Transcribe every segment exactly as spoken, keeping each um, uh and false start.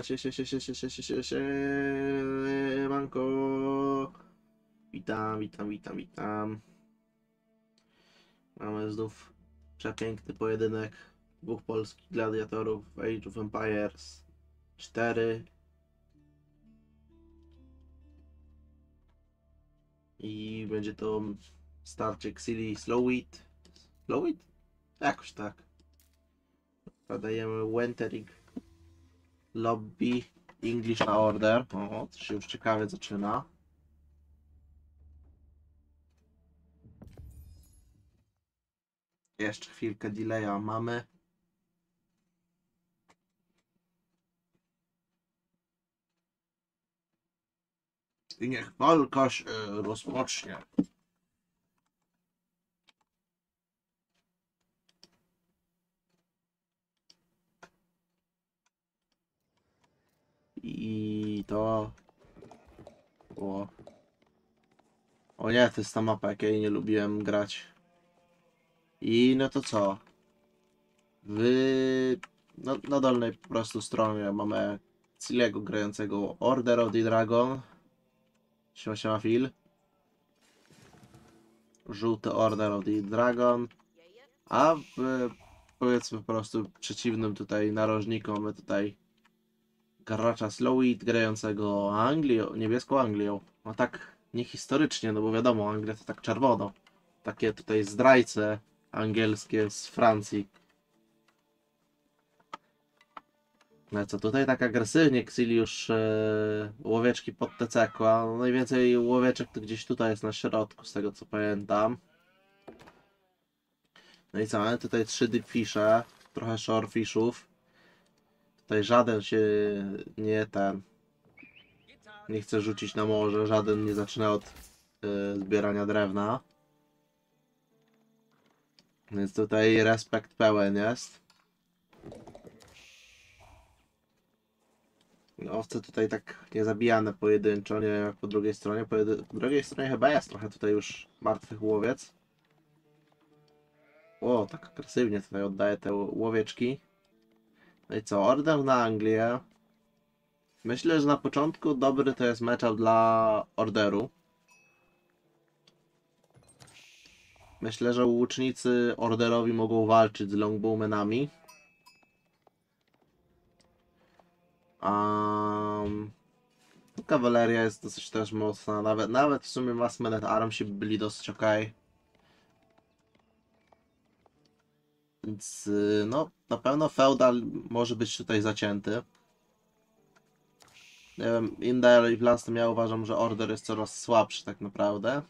sie, sie, sie, sie, sie, sie, sie, sie, siemanko. Witam, witam, witam, witam. Mamy znów przepiękny pojedynek dwóch polskich gladiatorów w Age of Empires cztery. I będzie to starcie Xili Slowit. Slowit? Jakoś tak. Podajemy Wentering Lobby English na order. O, to się już ciekawie zaczyna. Jeszcze chwilkę delaya mamy. I niech walka się rozpocznie. I to... O, o nie, to jest ta mapa, jakiej nie lubiłem grać. I no to co? W... No, na dolnej po prostu stronie mamy Xiliego grającego Order of the Dragon. Siema, siema, Phil. Żółty Order of the Dragon. A w, powiedzmy po prostu przeciwnym tutaj narożniku mamy tutaj gracza Slowit grającego Anglią, niebieską Anglią. No tak niehistorycznie, no bo wiadomo, Anglia to tak czerwono. Takie tutaj zdrajce angielskie z Francji. No co, tutaj tak agresywnie Xili już e, łowieczki pod T C ku, a najwięcej łowieczek to gdzieś tutaj jest na środku, z tego co pamiętam. No i co, mamy tutaj trzy deepfishe, trochę shorefishów. Tutaj żaden się nie ten... nie chce rzucić na morze, żaden nie zaczyna od y, zbierania drewna. Więc tutaj respekt pełen jest. Owce tutaj tak nie zabijane pojedynczo, nie wiem jak po drugiej stronie. Po, jedy... po drugiej stronie chyba jest trochę tutaj już martwych łowiec. O, tak agresywnie tutaj oddaje te łowieczki. No i co, order na Anglię. Myślę, że na początku dobry to jest matchup dla orderu. Myślę, że łucznicy orderowi mogą walczyć z longbowmenami. Um, kawaleria jest dosyć też mocna. Nawet, nawet w sumie Mass Men at Arms się byli dosyć ok. Więc no, na pewno feudal może być tutaj zacięty. Nie wiem, im dalej w las, tym ja uważam, że order jest coraz słabszy tak naprawdę.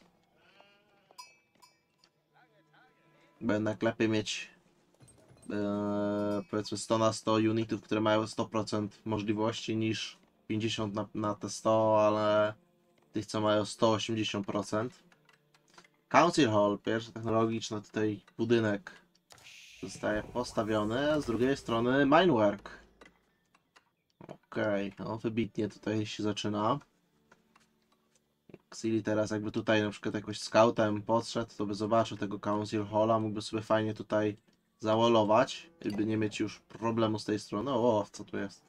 Bo jednak lepiej mieć e, powiedzmy sto na sto unitów, które mają sto procent możliwości niż pięćdziesiąt na, na te sto, ale tych co mają sto osiemdziesiąt procent. Council Hall, pierwszy technologiczny tutaj budynek zostaje postawiony, a z drugiej strony Minework. Okej, okay, no wybitnie tutaj się zaczyna. Xili teraz jakby tutaj na przykład jakoś scoutem podszedł, to by zobaczył tego Council Halla, mógłby sobie fajnie tutaj zawolować, by nie mieć już problemu z tej strony. O, co tu jest?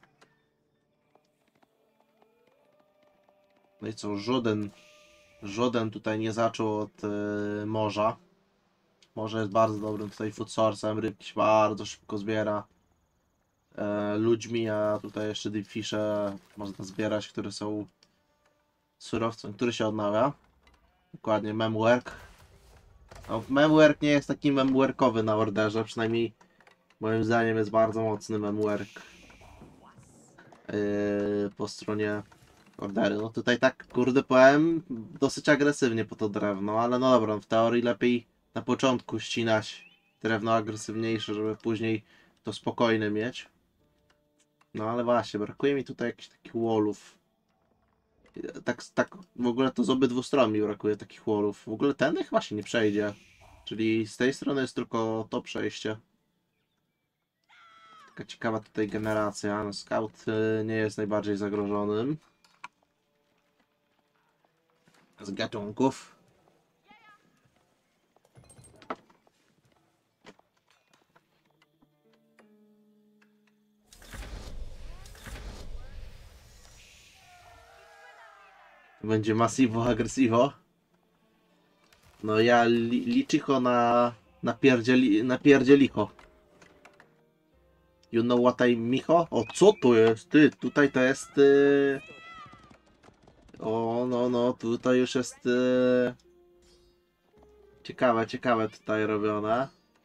No i co, żaden, żaden tutaj nie zaczął od yy, morza. Morze jest bardzo dobrym tutaj food source'em, rybki się bardzo szybko zbiera e, ludźmi, a tutaj jeszcze deepfishe można zbierać, które są surowcem, który się odnawia. Dokładnie, memwork. No, memwork nie jest taki memworkowy na orderze, przynajmniej moim zdaniem jest bardzo mocny memwork yy, po stronie orderu. No tutaj tak, kurde, powiem dosyć agresywnie po to drewno, ale no dobra, w teorii lepiej na początku ścinać drewno agresywniejsze, żeby później to spokojne mieć. No ale właśnie, brakuje mi tutaj jakichś takich wallów. Tak, tak w ogóle to z obydwu stron mi brakuje takich wallów. W ogóle ten chyba się nie przejdzie. Czyli z tej strony jest tylko to przejście. Taka ciekawa tutaj generacja. No, scout nie jest najbardziej zagrożonym z gatunków. Będzie massivo agresivo. No ja li, liczycho na... na pierdzieli, na pierdzielicho. You know what I micho? O, co to jest? Ty, tutaj to jest... Yy... O, no, no, tutaj już jest... Yy... Ciekawe, ciekawe tutaj robione.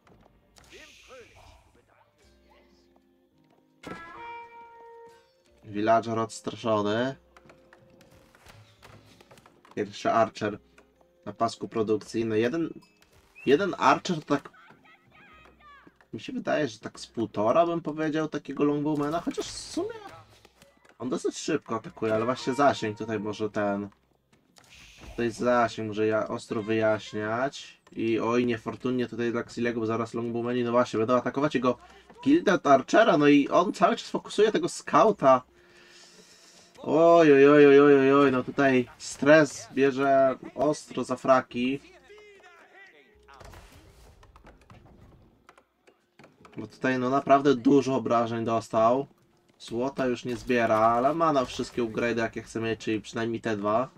Villager odstraszony. Pierwszy Archer na pasku produkcji. No jeden... Jeden Archer to tak... Mi się wydaje, że tak z półtora bym powiedział takiego longbowmana, chociaż w sumie... On dosyć szybko atakuje, ale właśnie zasięg tutaj może ten... Tutaj zasięg może ja ostro wyjaśniać. I oj, niefortunnie tutaj dla Xilego, bo zaraz longbowmani, no właśnie, będą atakować jego Gilded Archera, no i on cały czas fokusuje tego skauta. Oj, oj, oj, oj, oj, oj, no tutaj stres bierze ostro za fraki. Bo tutaj no naprawdę dużo obrażeń dostał. Złota już nie zbiera, ale ma na wszystkie upgrade jakie chce mieć, czyli przynajmniej te dwa.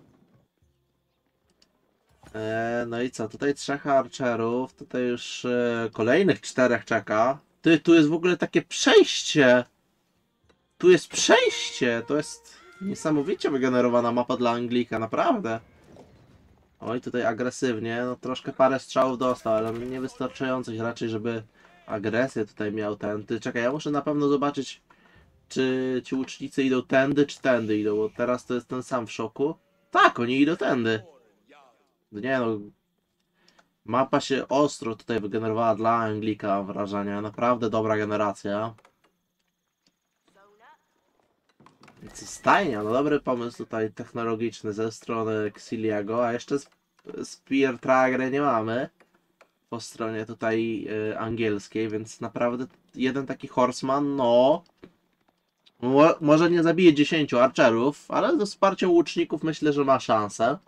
Eee, no i co, tutaj trzech archerów, tutaj już e, kolejnych czterech czeka. Ty, tu jest w ogóle takie przejście! Tu jest przejście! To jest niesamowicie wygenerowana mapa dla Anglika, naprawdę. Oj, tutaj agresywnie, no troszkę parę strzałów dostał, ale niewystarczających raczej, żeby agresję tutaj miał ten. Ty, czekaj, ja muszę na pewno zobaczyć, czy ci łucznicy idą tędy, czy tędy idą, bo teraz to jest ten sam w szoku. Tak, oni idą tędy. Nie no, mapa się ostro tutaj wygenerowała dla Anglika, mam wrażenie. Naprawdę dobra generacja. Więc stajnia, no dobry pomysł tutaj technologiczny ze strony Xiliego, a jeszcze Spear Tragre nie mamy po stronie tutaj y, angielskiej, więc naprawdę jeden taki horseman, no mo może nie zabije dziesięciu archerów, ale ze wsparciem łuczników myślę, że ma szansę.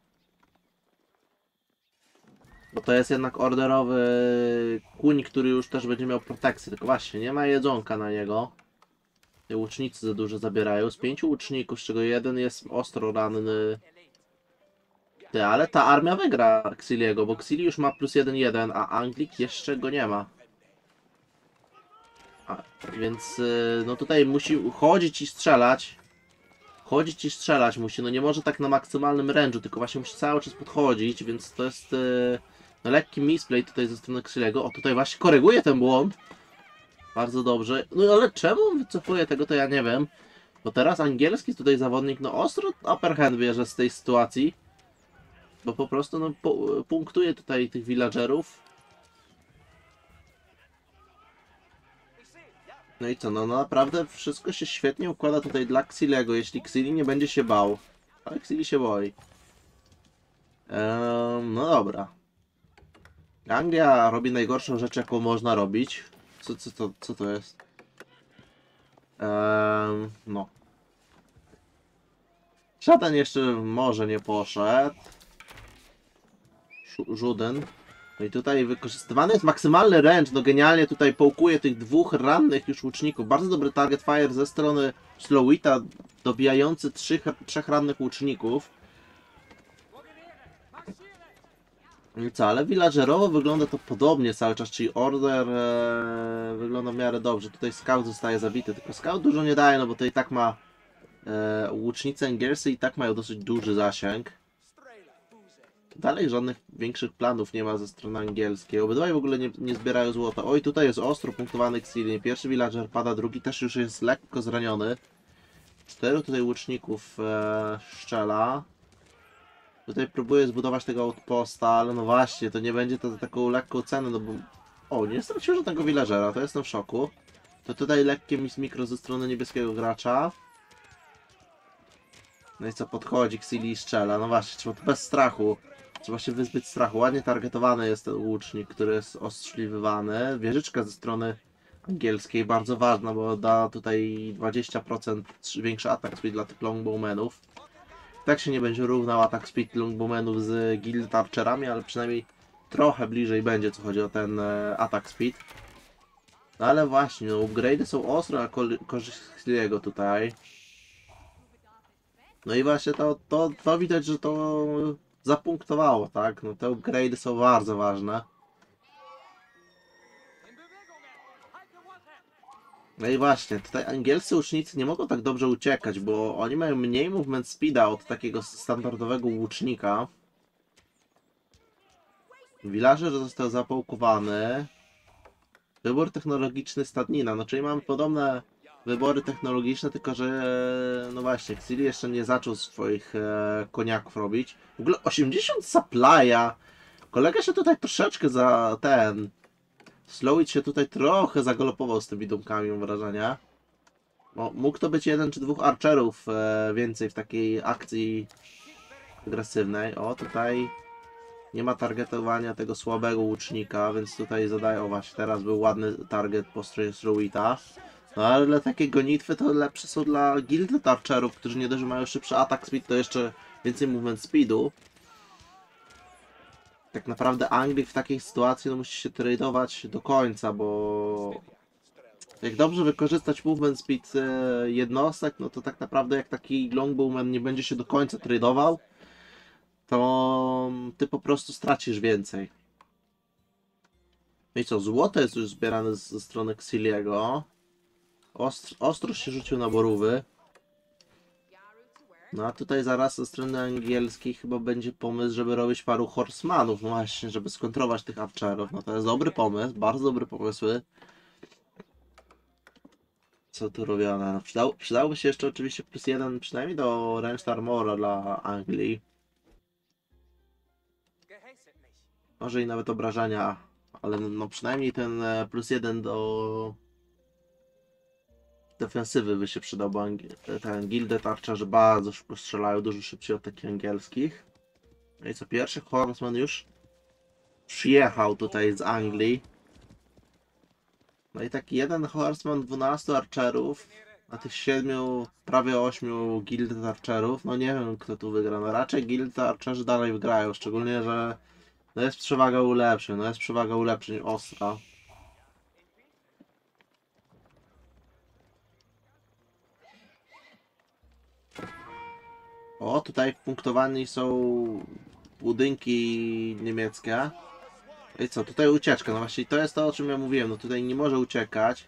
Bo to jest jednak orderowy kuń, który już też będzie miał protekcję, tylko właśnie nie ma jedzonka na niego. Te łucznicy za dużo zabierają. Z pięciu łuczników, z czego jeden jest ostro ranny. Ty, ale ta armia wygra Xiliego, bo Xili już ma plus jeden jeden, a Anglik jeszcze go nie ma. A, więc no tutaj musi chodzić i strzelać. Chodzić i strzelać musi, no nie może tak na maksymalnym range'u, tylko właśnie musi cały czas podchodzić, więc to jest no, lekki misplay tutaj ze strony Xiliego. O, tutaj właśnie koryguje ten błąd. Bardzo dobrze. No ale czemu on wycofuje tego, to ja nie wiem. Bo teraz angielski tutaj zawodnik, no ostro upper hand bierze z tej sytuacji. Bo po prostu no, po, punktuje tutaj tych villagerów. No i co, no, no naprawdę wszystko się świetnie układa tutaj dla Xilego, jeśli Xili nie będzie się bał. Ale Xili się boi. Ehm, no dobra. Anglia robi najgorszą rzecz, jaką można robić. Co, co, to, co to jest? Ehm, no. Żaden jeszcze może nie poszedł. Żuden. No i tutaj wykorzystywany jest maksymalny range. No genialnie tutaj połkuje tych dwóch rannych już łuczników. Bardzo dobry target fire ze strony Slowita, dobijający trzech, trzech rannych łuczników. I co, ale villagerowo wygląda to podobnie cały czas, czyli order e, wygląda w miarę dobrze. Tutaj scout zostaje zabity, tylko scout dużo nie daje, no bo to i tak ma e, łucznicy angielscy i tak mają dosyć duży zasięg. Dalej żadnych większych planów nie ma ze strony angielskiej. Obydwaj w ogóle nie, nie zbierają złota. Oj, tutaj jest ostro punktowany Xili. Pierwszy villager pada, drugi też już jest lekko zraniony. Czteru tutaj łuczników e, szczela. Tutaj próbuję zbudować tego outposta, ale no właśnie, to nie będzie to za taką lekką cenę, no bo... O, nie straciłem żadnego villagera, to jestem w szoku. To tutaj lekkie mikro ze strony niebieskiego gracza. No i co, podchodzi Xili i strzela, no właśnie, trzeba to bez strachu. Trzeba się wyzbyć strachu. Ładnie targetowany jest ten łucznik, który jest ostrzeliwywany. Wieżyczka ze strony angielskiej, bardzo ważna, bo da tutaj dwadzieścia procent większy atak speed dla tych longbowmenów. Tak się nie będzie równał atak speed longbowmenów z guild archerami, ale przynajmniej trochę bliżej będzie, co chodzi o ten e, atak speed. No ale właśnie, no, upgrade'y są ostre na korzyść Xiliego tutaj. No i właśnie to, to, to widać, że to zapunktowało, tak? No te upgrade'y są bardzo ważne. No i właśnie, tutaj angielscy łucznicy nie mogą tak dobrze uciekać, bo oni mają mniej movement speeda od takiego standardowego łucznika. Villager został zapałkowany. Wybór technologiczny stadnina, no czyli mamy podobne wybory technologiczne, tylko że no właśnie, Xili jeszcze nie zaczął swoich e, koniaków robić. W ogóle osiemdziesiąt supply'a. Kolega się tutaj troszeczkę za ten... Slowit się tutaj trochę zagalopował z tymi dumkami, mam wrażenie. No, mógł to być jeden czy dwóch archerów e, więcej w takiej akcji agresywnej. O, tutaj nie ma targetowania tego słabego łucznika, więc tutaj zadaję, o właśnie, teraz był ładny target po stronie Slowita. No ale dla takiej gonitwy to lepsze są dla Gilded Archerów, którzy nie dość, że mają szybszy atak speed, to jeszcze więcej movement speedu. Tak naprawdę Anglik w takiej sytuacji no, musi się tradeować do końca, bo jak dobrze wykorzystać movement speed e, jednostek, no to tak naprawdę jak taki longbowman nie będzie się do końca tradeował, to ty po prostu stracisz więcej. No i co, złoto jest już zbierane ze strony Xiliego. Ostr ostrość się rzucił na borówy. No a tutaj zaraz ze strony angielskiej chyba będzie pomysł, żeby robić paru horsemanów, no właśnie, żeby skontrować tych archerów. No to jest dobry pomysł, bardzo dobry pomysły. Co tu robione? No, przydał, przydałby się jeszcze oczywiście plus jeden przynajmniej do ranged armora dla Anglii. Może i nawet obrażenia, ale no przynajmniej ten plus jeden do defensywy by się przydał, bo ten Gilded Archerzy bardzo szybko strzelają, dużo szybciej od takich angielskich. No i co, pierwszy Horseman już przyjechał tutaj z Anglii. No i taki jeden Horseman, dwunastu Archerów, na tych siedmiu, prawie ośmiu Gilded Archerów. No nie wiem, kto tu wygra. No raczej Gilded Archerzy dalej wygrają, szczególnie, że no jest przewaga ulepszeń, no jest przewaga ulepszeń ostra. O, tutaj punktowani są budynki niemieckie. I co, tutaj ucieczka, no właśnie to jest to, o czym ja mówiłem, no tutaj nie może uciekać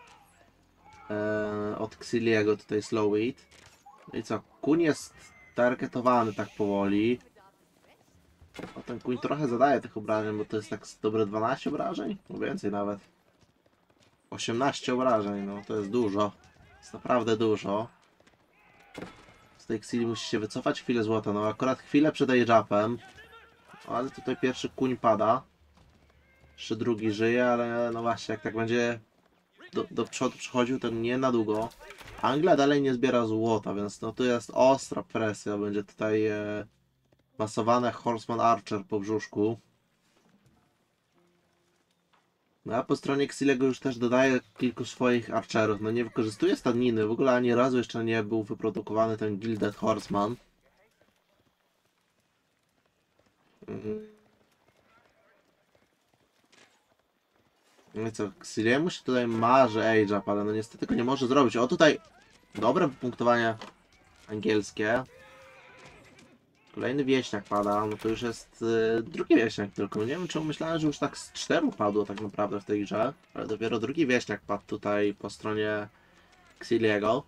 eee, od Xiliego, tutaj Slowit. No i co, kuń jest targetowany tak powoli. O, ten kuń trochę zadaje tych obrażeń, bo to jest tak dobre dwanaście obrażeń? No więcej nawet. osiemnaście obrażeń, no to jest dużo. Jest naprawdę dużo. Z tej Xili musi się wycofać, chwilę złota, no akurat chwilę przed age-upem. Ale tutaj pierwszy kuń pada. Jeszcze drugi żyje, ale no właśnie, jak tak będzie do, do przodu przechodził, to nie na długo. Anglia dalej nie zbiera złota, więc no tu jest ostra presja. Będzie tutaj e, masowane Horseman Archer po brzuszku. No a po stronie Xilego już też dodaje kilku swoich archerów. No nie wykorzystuje stadniny, w ogóle ani razu jeszcze nie był wyprodukowany ten Gilded Horseman. Mhm. No i co, Xiliemu się tutaj marzy age up, ale no niestety go nie może zrobić. O tutaj dobre punktowanie angielskie. Kolejny wieśniak pada, no to już jest y, drugi wieśniak tylko. Nie wiem czemu myślałem, że już tak z czteru padło tak naprawdę w tej grze. Ale dopiero drugi wieśniak padł tutaj po stronie Xiliego.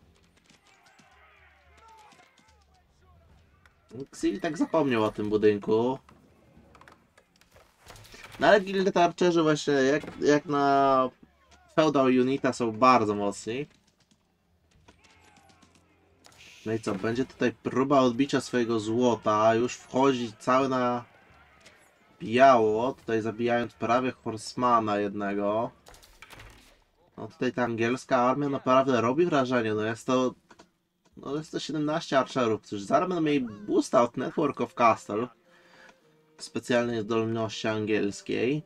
Xili tak zapomniał o tym budynku. No ale Gilded Archerzy właśnie jak, jak na Feudal Unita są bardzo mocni. No i co, będzie tutaj próba odbicia swojego złota, już wchodzi cały na biało, tutaj zabijając prawie Horsemana jednego. No tutaj ta angielska armia naprawdę robi wrażenie, no jest to... No jest to siedemnaście archerów, którzy zaraz będą mieli boosta od Network of Castle. Specjalnej zdolności angielskiej.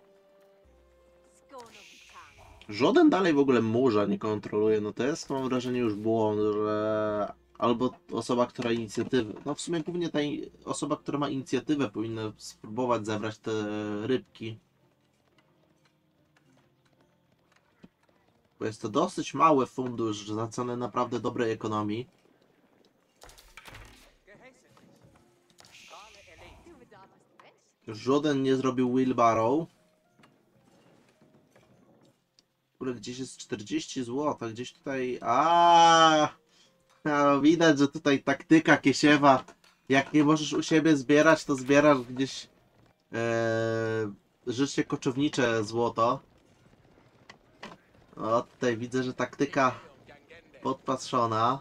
Żaden dalej w ogóle murza nie kontroluje, no to jest, mam wrażenie, już błąd, że albo osoba, która inicjatywę, no w sumie głównie ta osoba, która ma inicjatywę powinna spróbować zebrać te rybki. Bo jest to dosyć mały fundusz za cenę naprawdę dobrej ekonomii. Żaden nie zrobił wheelbarrow. W ogóle gdzieś jest czterdzieści złota, gdzieś tutaj... A, no, widać, że tutaj taktyka Kiesiewa. Jak nie możesz u siebie zbierać, to zbierasz gdzieś e, życie koczownicze złoto. O, tutaj widzę, że taktyka podpatrzona.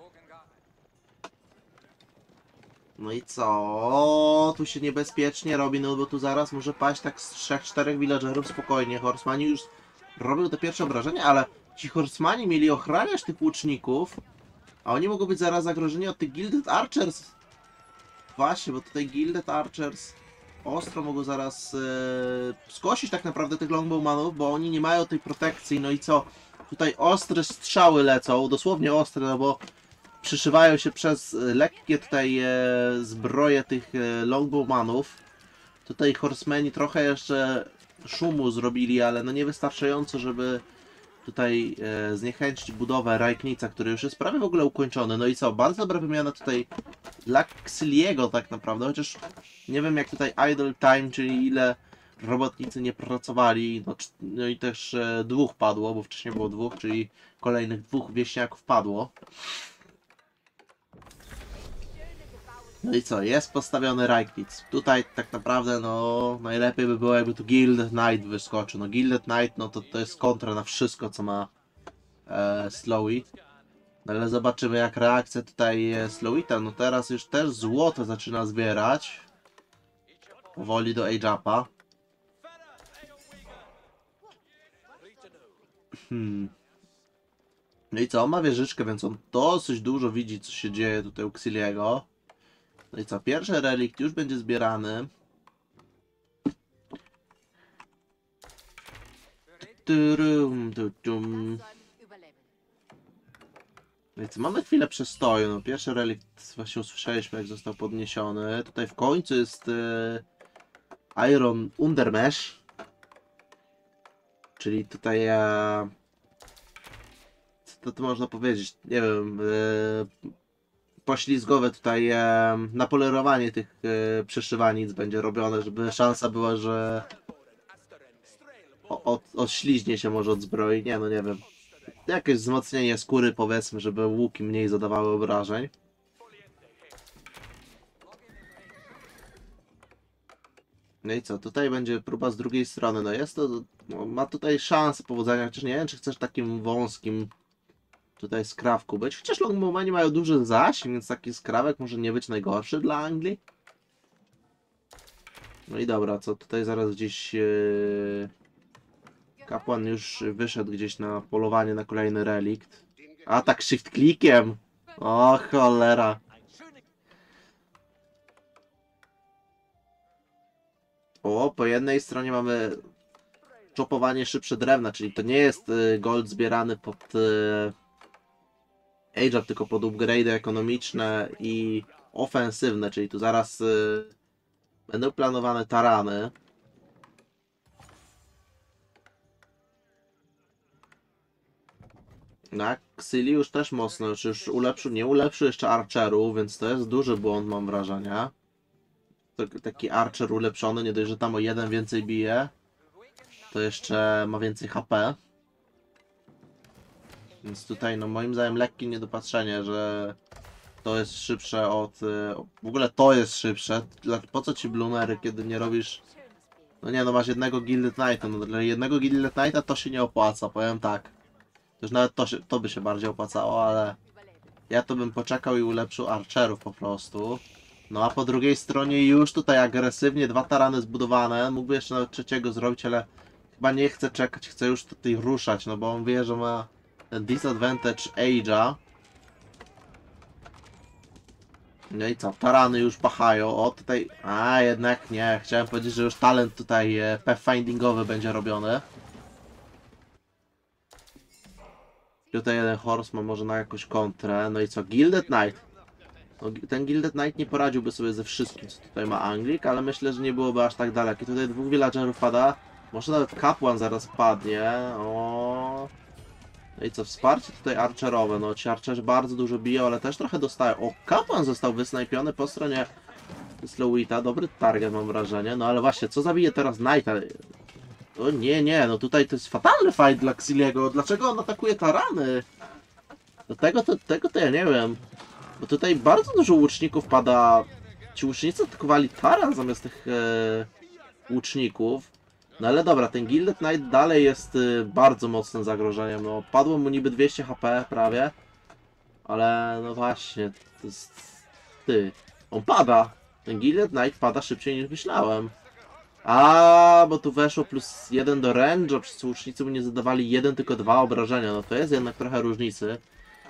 No i co? O, tu się niebezpiecznie robi, no bo tu zaraz może paść tak z trzech czterech villagerów spokojnie. Horsemani już robią te pierwsze obrażenia, ale ci horsemani mieli ochraniać tych łuczników, a oni mogą być zaraz zagrożeni od tych Gilded Archers. Właśnie, bo tutaj Gilded Archers ostro mogą zaraz e, skosić tak naprawdę tych Longbowmanów, bo oni nie mają tej protekcji. No i co? Tutaj ostre strzały lecą, dosłownie ostre, no bo przyszywają się przez lekkie tutaj e, zbroje tych e, Longbowmanów. Tutaj Horsemani trochę jeszcze szumu zrobili, ale no niewystarczająco, żeby tutaj e, zniechęcić budowę Rajknica, który już jest prawie w ogóle ukończony. No i co? Bardzo dobra wymiana tutaj dla Xiliego tak naprawdę, chociaż nie wiem jak tutaj idle time, czyli ile robotnicy nie pracowali. No, no i też e, dwóch padło, bo wcześniej było dwóch, czyli kolejnych dwóch wieśniaków padło. No i co? Jest postawiony Rajknic. Tutaj tak naprawdę no najlepiej by było jakby tu Gilded Knight wyskoczył. No Gilded Knight no to to jest kontra na wszystko co ma e, Slowy. No ale zobaczymy jak reakcja tutaj e, Slowita. No teraz już też złoto zaczyna zbierać. Powoli do Age-Upa. Hmm. No i co? On ma wieżyczkę, więc on dosyć dużo widzi co się dzieje tutaj u Xiliego. No i co? Pierwszy relikt już będzie zbierany. Turum, tutum. No i co? Mamy chwilę przestoju. No, pierwszy relikt właśnie usłyszeliśmy jak został podniesiony. Tutaj w końcu jest e, Iron Undermesh. Czyli tutaj e, co to można powiedzieć? Nie wiem. E, poślizgowe tutaj e, napolerowanie tych e, przeszywanic będzie robione, żeby szansa była, że o, od, odśliźnie się może od zbroi. Nie no, nie wiem. Jakieś wzmocnienie skóry powiedzmy, żeby łuki mniej zadawały obrażeń. No i co, tutaj będzie próba z drugiej strony. No jest to, no, ma tutaj szansę powodzenia, chociaż nie wiem, czy chcesz takim wąskim tutaj skrawku być. Chociaż Longbowmani mają duży zasięg, więc taki skrawek może nie być najgorszy dla Anglii. No i dobra, co tutaj zaraz gdzieś yy... kapłan już wyszedł gdzieś na polowanie na kolejny relikt. Atak shift clickiem! O cholera! O, po jednej stronie mamy czopowanie szybsze drewna, czyli to nie jest y, gold zbierany pod y, Age-Up, tylko pod upgrade'y ekonomiczne i ofensywne, czyli tu zaraz y, będą planowane tarany. Na Xili już też mocno, czy już ulepszył, nie ulepszył jeszcze Archerów, więc to jest duży błąd mam wrażenie. Taki Archer ulepszony, nie dość, że tam o jeden więcej bije, to jeszcze ma więcej H P. Więc tutaj no moim zdaniem lekkie niedopatrzenie, że to jest szybsze od... W ogóle to jest szybsze. Po co ci bloomery, kiedy nie robisz... No nie no, masz jednego Gilded Knighta, no dla jednego Gilded Knighta to się nie opłaca, powiem tak. Już nawet to, się, to by się bardziej opłacało, ale... Ja to bym poczekał i ulepszył Archerów po prostu. No a po drugiej stronie już tutaj agresywnie dwa tarany zbudowane. Mógłby jeszcze nawet trzeciego zrobić, ale chyba nie chce czekać, chce już tutaj ruszać, no bo on wie, że ma ten disadvantage Age'a. No i co, tarany już pachają, o tutaj, a jednak nie, chciałem powiedzieć, że już talent tutaj e, pathfindingowy będzie robiony. Tutaj jeden horseman może na jakąś kontrę, no i co, Gilded Knight. No, ten Gilded Knight nie poradziłby sobie ze wszystkim, co tutaj ma Anglik, ale myślę, że nie byłoby aż tak daleko. I tutaj dwóch villagerów pada, może nawet kapłan zaraz padnie, o. No i co, wsparcie tutaj archerowe, no ci archerzy bardzo dużo biją, ale też trochę dostają. O, kapłan został wysnajpiony po stronie Slowita, dobry target mam wrażenie, no ale właśnie, co zabije teraz Knighta? O nie, nie, no tutaj to jest fatalny fight dla Xiliego, dlaczego on atakuje tarany? Do tego to, tego to ja nie wiem, bo tutaj bardzo dużo łuczników pada, ci łucznicy atakowali taran zamiast tych e, łuczników, no ale dobra, ten Gilded Knight dalej jest e, bardzo mocnym zagrożeniem, no padło mu niby dwieście H P prawie, ale no właśnie, to jest... Ty, on pada. Ten Gilded Knight pada szybciej niż myślałem. A, bo tu weszło plus jeden do range'a, przez co łucznicy mu nie zadawali jeden, tylko dwa obrażenia. No to jest jednak trochę różnicy.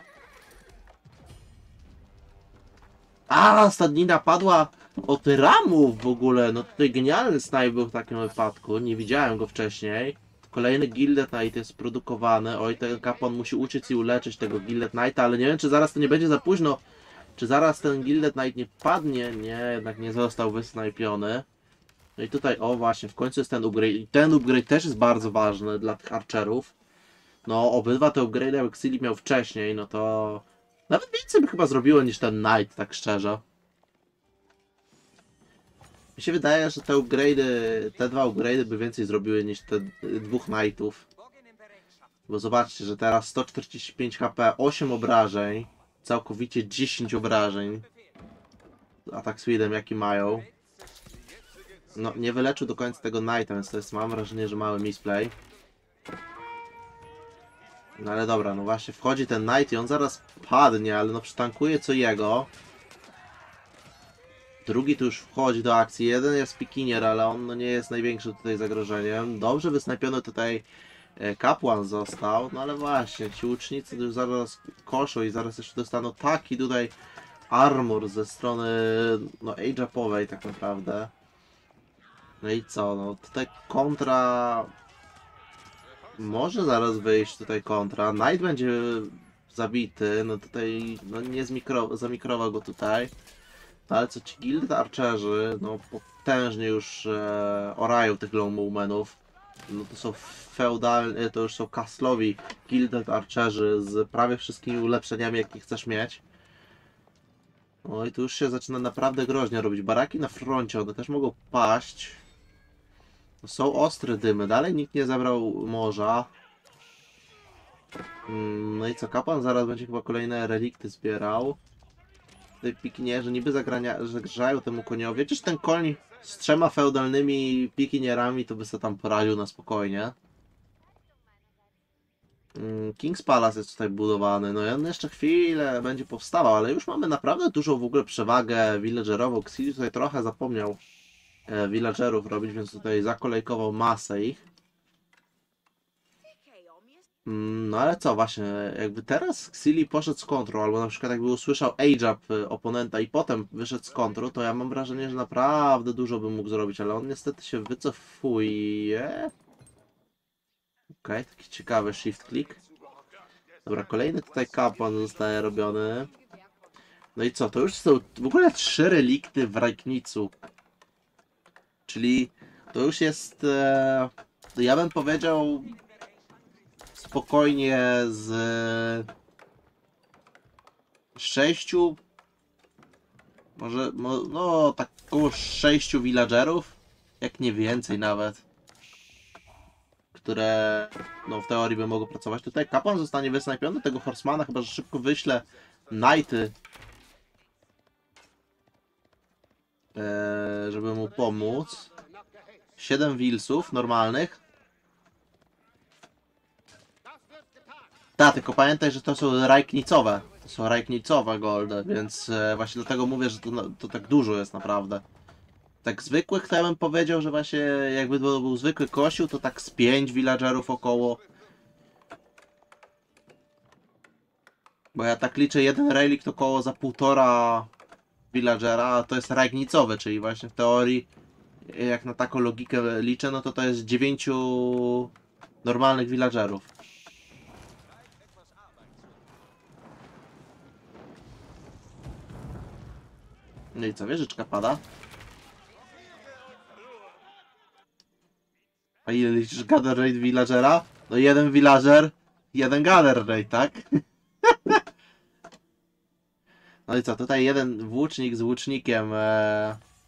A, stadnina padła od ramów w ogóle. No tutaj genialny snipe był w takim wypadku. Nie widziałem go wcześniej. Kolejny Gilded Knight jest produkowany. Oj, ten kapłan musi uciec i uleczyć tego Gilded Knighta, ale nie wiem, czy zaraz to nie będzie za późno. Czy zaraz ten Gilded Knight nie padnie? Nie, jednak nie został wysnajpiony. No i tutaj, o właśnie, w końcu jest ten upgrade. I ten upgrade też jest bardzo ważny dla tych archerów. No, obydwa te upgrade jak Xili miał wcześniej, no to... Nawet więcej by chyba zrobiło niż ten Knight, tak szczerze. Mi się wydaje, że te upgrade'y, te dwa upgrade'y by więcej zrobiły niż te dwóch Knightów. Bo zobaczcie, że teraz sto czterdzieści pięć H P, osiem obrażeń, całkowicie dziesięć obrażeń. Atak Sweden jaki mają. No, nie wyleczył do końca tego Knighta, więc to jest, mam wrażenie, że mały misplay. No ale dobra, no właśnie, wchodzi ten Knight i on zaraz padnie, ale no przytankuje co jego. Drugi tu już wchodzi do akcji. Jeden jest Pikinier, ale on no, nie jest największym tutaj zagrożeniem. Dobrze wysnajpiony tutaj e, kapłan został, no ale właśnie, ci łucznicy już zaraz koszą i zaraz jeszcze dostaną taki tutaj armor ze strony no age-upowej tak naprawdę. No i co, no tutaj kontra... Może zaraz wyjść tutaj kontra. Knight będzie zabity, no tutaj no nie zmikro... zamikrował go tutaj. No, ale co ci Gilded Archerzy, no potężnie już e, orają tych Longbowmenów. No to są feudalni, to już są castlowi Gilded Archerzy z prawie wszystkimi ulepszeniami jakie chcesz mieć. No i tu już się zaczyna naprawdę groźnie robić. Baraki na froncie, one też mogą paść. No, są ostre dymy, dalej nikt nie zabrał morza. No i co, kapłan zaraz będzie chyba kolejne relikty zbierał. Tutaj pikinierzy niby zagrania, zagrażają temu koniowi. Chociaż ten koń z trzema feudalnymi pikinierami to by sobie tam poradził na spokojnie. King's Palace jest tutaj budowany. No i on jeszcze chwilę będzie powstawał, ale już mamy naprawdę dużą w ogóle przewagę villagerową. Xili tutaj trochę zapomniał e, villagerów robić, więc tutaj zakolejkował masę ich. No ale co, właśnie, jakby teraz Xili poszedł z kontrą, albo na przykład jakby usłyszał age-up oponenta i potem wyszedł z kontru, to ja mam wrażenie, że naprawdę dużo by mógł zrobić, ale on niestety się wycofuje. Okej, okay, taki ciekawy shift click. Dobra, kolejny tutaj kapłan zostaje robiony. No i co, to już są w ogóle trzy relikty w Rajknicu. Czyli to już jest, e, ja bym powiedział... Spokojnie z sześciu, może, no tak około sześciu villagerów, jak nie więcej nawet, które no w teorii by mogły pracować. Tutaj kapłan zostanie wysnajpiony, tego horsemana chyba, że szybko wyślę knighty, e, żeby mu pomóc. siedem wilsów normalnych. Tak, tylko pamiętaj, że to są rajknicowe. To są rajknicowe goldy, więc e, właśnie dlatego mówię, że to, to tak dużo jest naprawdę. Tak zwykłych to ja bym powiedział, że właśnie jakby to był zwykły kościół, to tak z pięć villagerów około. Bo ja tak liczę, jeden relikt to około za półtora villagera, a to jest rajknicowy, czyli właśnie w teorii, jak na taką logikę liczę, no to to jest dziewięciu normalnych villagerów. No i co, wieżyczka pada? A ile liczysz gather rate villagera? No jeden villager, jeden gather rate, tak? No i co, tutaj jeden włócznik z łucznikiem e,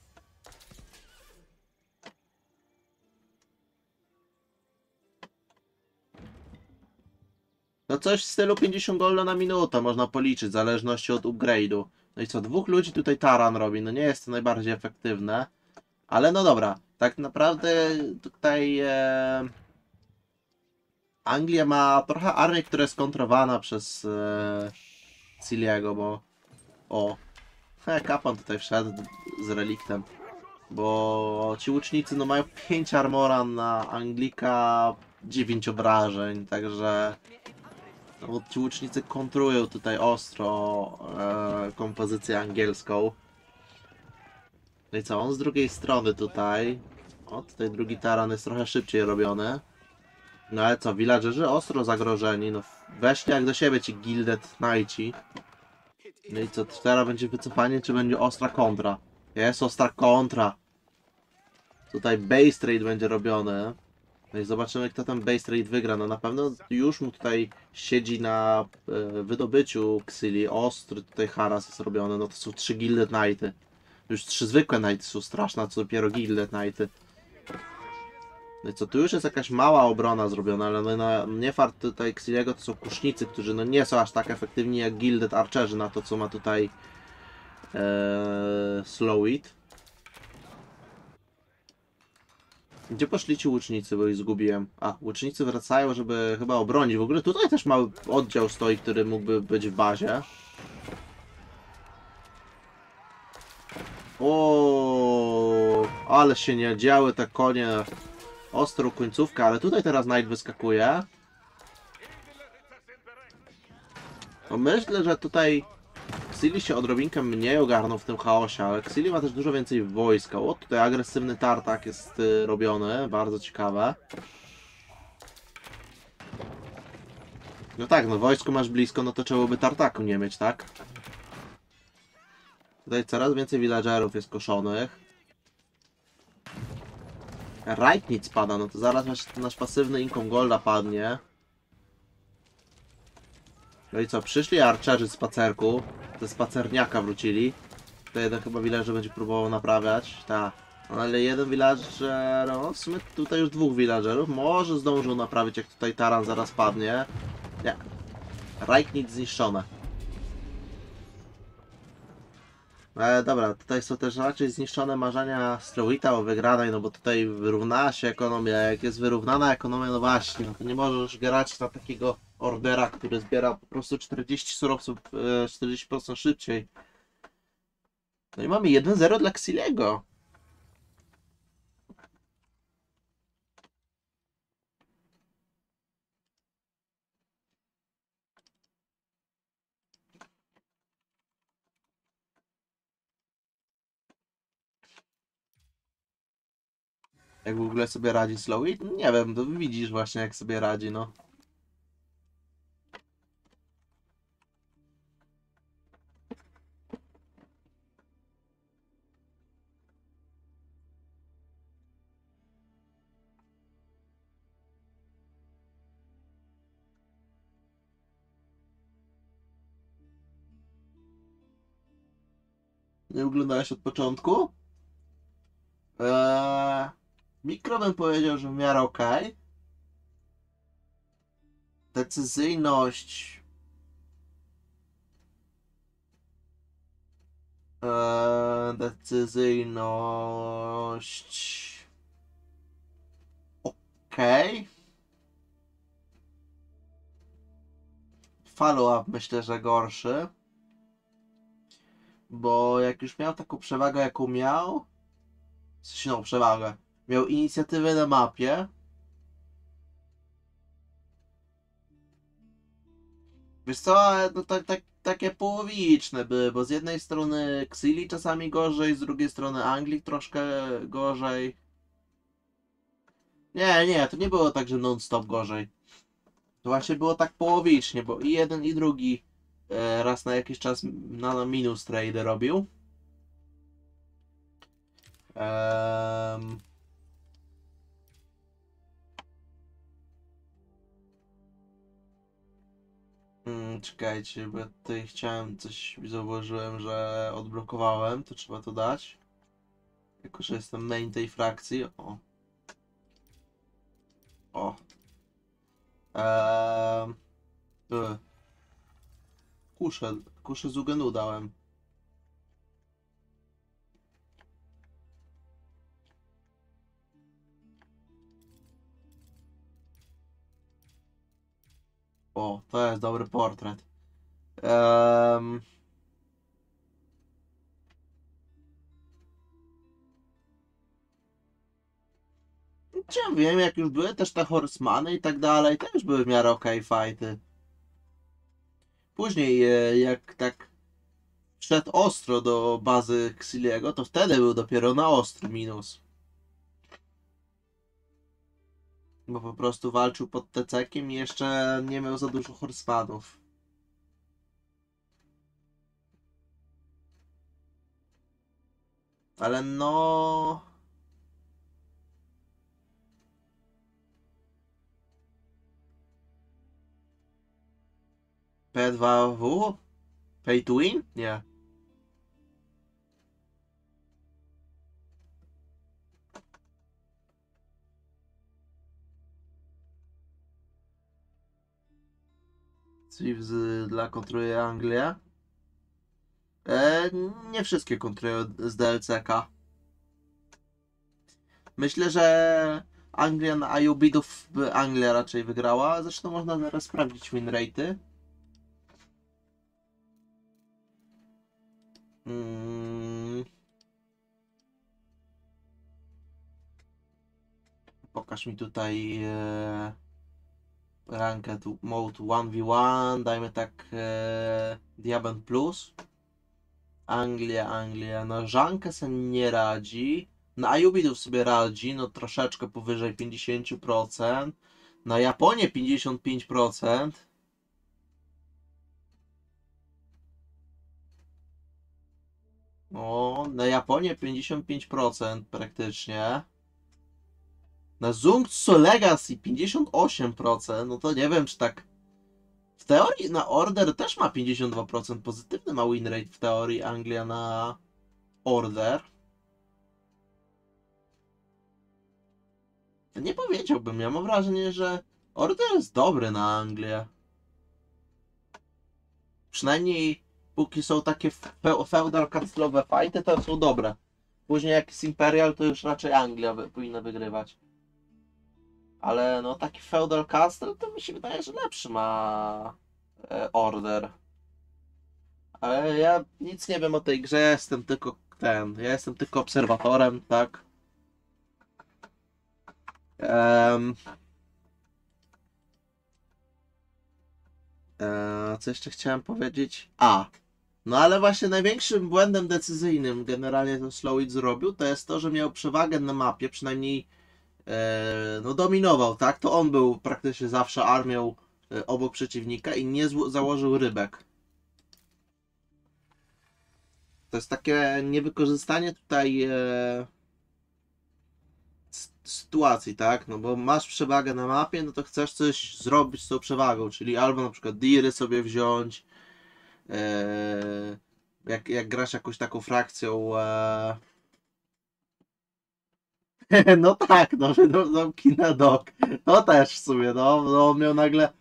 No coś w stylu pięćdziesiąt golda na minutę można policzyć, w zależności od upgrade'u. No i co, dwóch ludzi tutaj taran robi, no nie jest to najbardziej efektywne. Ale no dobra, tak naprawdę tutaj e, Anglia ma trochę armię, która jest kontrowana przez e, Ciliego, bo o, he, kapłan tutaj wszedł z reliktem, bo ci łucznicy no mają pięć armora na Anglika, dziewięć obrażeń, także no, ci łucznicy kontrują tutaj ostro e, kompozycję angielską. No i co, on z drugiej strony tutaj, o tutaj drugi taran jest trochę szybciej robiony. No ale co, villagerzy ostro zagrożeni, no weszli jak do siebie ci Gilded Knighti. No i co, teraz będzie wycofanie, czy będzie ostra kontra? Jest ostra kontra. Tutaj base trade będzie robiony. No i zobaczymy, kto ten base trade wygra. No na pewno już mu tutaj siedzi na e, wydobyciu Xyli. Ostry tutaj haras jest robiony. No to są trzy Gilded Knighty. Już trzy zwykłe Knighty są straszne, a co dopiero Gilded Knighty. No i co, tu już jest jakaś mała obrona zrobiona, ale no, no, nie fart tutaj Xiliego to są kusznicy, którzy no nie są aż tak efektywni jak Gilded Archerzy na to, co ma tutaj ee, Slowit. Gdzie poszli ci łucznicy, bo ich zgubiłem? A, łucznicy wracają, żeby chyba obronić. W ogóle tutaj też mały oddział stoi, który mógłby być w bazie. O, ale się nie działy te konie. Ostrą końcówkę, ale tutaj teraz Knight wyskakuje. No myślę, że tutaj Xili się odrobinkę mniej ogarnął w tym chaosie, ale Xili ma też dużo więcej wojska. O, tutaj agresywny tartak jest y, robiony, bardzo ciekawe. No tak, no wojsko masz blisko, no to trzeba by tartaku nie mieć, tak? Tutaj coraz więcej villagerów jest koszonych. Reitnic pada, no to zaraz nasz, nasz pasywny income golda padnie. No i co, przyszli archerzy z spacerku, ze spacerniaka wrócili. To jeden chyba villager będzie próbował naprawiać, tak. Ale jeden villager, no w sumie tutaj już dwóch villagerów, może zdążył naprawić, jak tutaj taran zaraz padnie. Nie. Reitnic zniszczone. Ale dobra, tutaj są też raczej zniszczone marzenia Slowita o wygranej, no bo tutaj wyrównała się ekonomia. Jak jest wyrównana ekonomia, no właśnie, no to nie możesz grać na takiego ordera, który zbiera po prostu czterdzieści surowców, czterdzieści procent szybciej. No i mamy jeden zero dla Xiliego. Jak w ogóle sobie radzi Slowit? Nie wiem, to widzisz właśnie jak sobie radzi, no. Nie oglądałeś od początku? Eee, mikro bym powiedział, że w miarę ok. Decyzyjność. Eee, decyzyjność. Ok. Follow-up myślę, że gorszy. Bo jak już miał taką przewagę, jaką miał. W sensie, no, przewagę. Miał inicjatywę na mapie. Wiesz co, ale no tak, tak, takie połowiczne były, bo z jednej strony Xili czasami gorzej, z drugiej strony Anglik troszkę gorzej. Nie, nie, to nie było tak, że non-stop gorzej. To właśnie było tak połowicznie, bo i jeden i drugi e, raz na jakiś czas na minus trade robił. Ehm... Hmm, czekajcie, bo ja tutaj chciałem coś, zauważyłem, że odblokowałem, to trzeba to dać. Jako, że jestem main tej frakcji. O. O. Ehm... E. Kuszę, kuszę z Ugenu dałem. O, to jest dobry portret. Um, ja wiem, jak już były też te Horsemany i tak dalej, to już były w miarę okej fighty. Później, e, jak tak wszedł ostro do bazy Xiliego, to wtedy był dopiero na ostry minus. Bo po prostu walczył pod Tecekiem i jeszcze nie miał za dużo Horsemanów. Ale no... P dwa W? Pay to win? Nie. Thieves dla kontruje Anglię. E, nie wszystkie kontrują z D L C K. Myślę, że Anglia na Ayubidów by Anglia raczej wygrała. Zresztą można zaraz sprawdzić win rate'y. Mm. Pokaż mi tutaj e, Ranked Mode jeden w jeden. Dajmy tak e, Diamond Plus. Anglia, Anglia. No Żankę se nie radzi. Na Ayubidów sobie radzi, no troszeczkę powyżej pięćdziesiąt procent. Na Japonię pięćdziesiąt pięć procent. O, na Japonię pięćdziesiąt pięć procent praktycznie. Na Zungtsu Legacy pięćdziesiąt osiem procent. No to nie wiem, czy tak. W teorii na Order też ma pięćdziesiąt dwa procent. Pozytywny ma win rate w teorii Anglia na Order. Nie powiedziałbym, ja mam wrażenie, że Order jest dobry na Anglię. Przynajmniej póki są takie fe feudal castle'owe fighty, to są dobre. Później jak jest Imperial, to już raczej Anglia wy powinna wygrywać. Ale no taki feudal castle to mi się wydaje, że lepszy ma e, Order. Ale ja nic nie wiem o tej grze, jestem tylko ten, ja jestem tylko obserwatorem, tak? Um, e, co jeszcze chciałem powiedzieć? A, no ale właśnie największym błędem decyzyjnym generalnie to Slowit zrobił, to jest to, że miał przewagę na mapie, przynajmniej e, no dominował, tak? To on był praktycznie zawsze armią e, obok przeciwnika i nie założył rybek. To jest takie niewykorzystanie tutaj e, sytuacji, tak? No bo masz przewagę na mapie, no to chcesz coś zrobić z tą przewagą, czyli albo na przykład diry sobie wziąć, e, jak, jak grasz jakąś taką frakcją. E... No tak, no wydał domki na dok. To też w sumie, no, no on miał nagle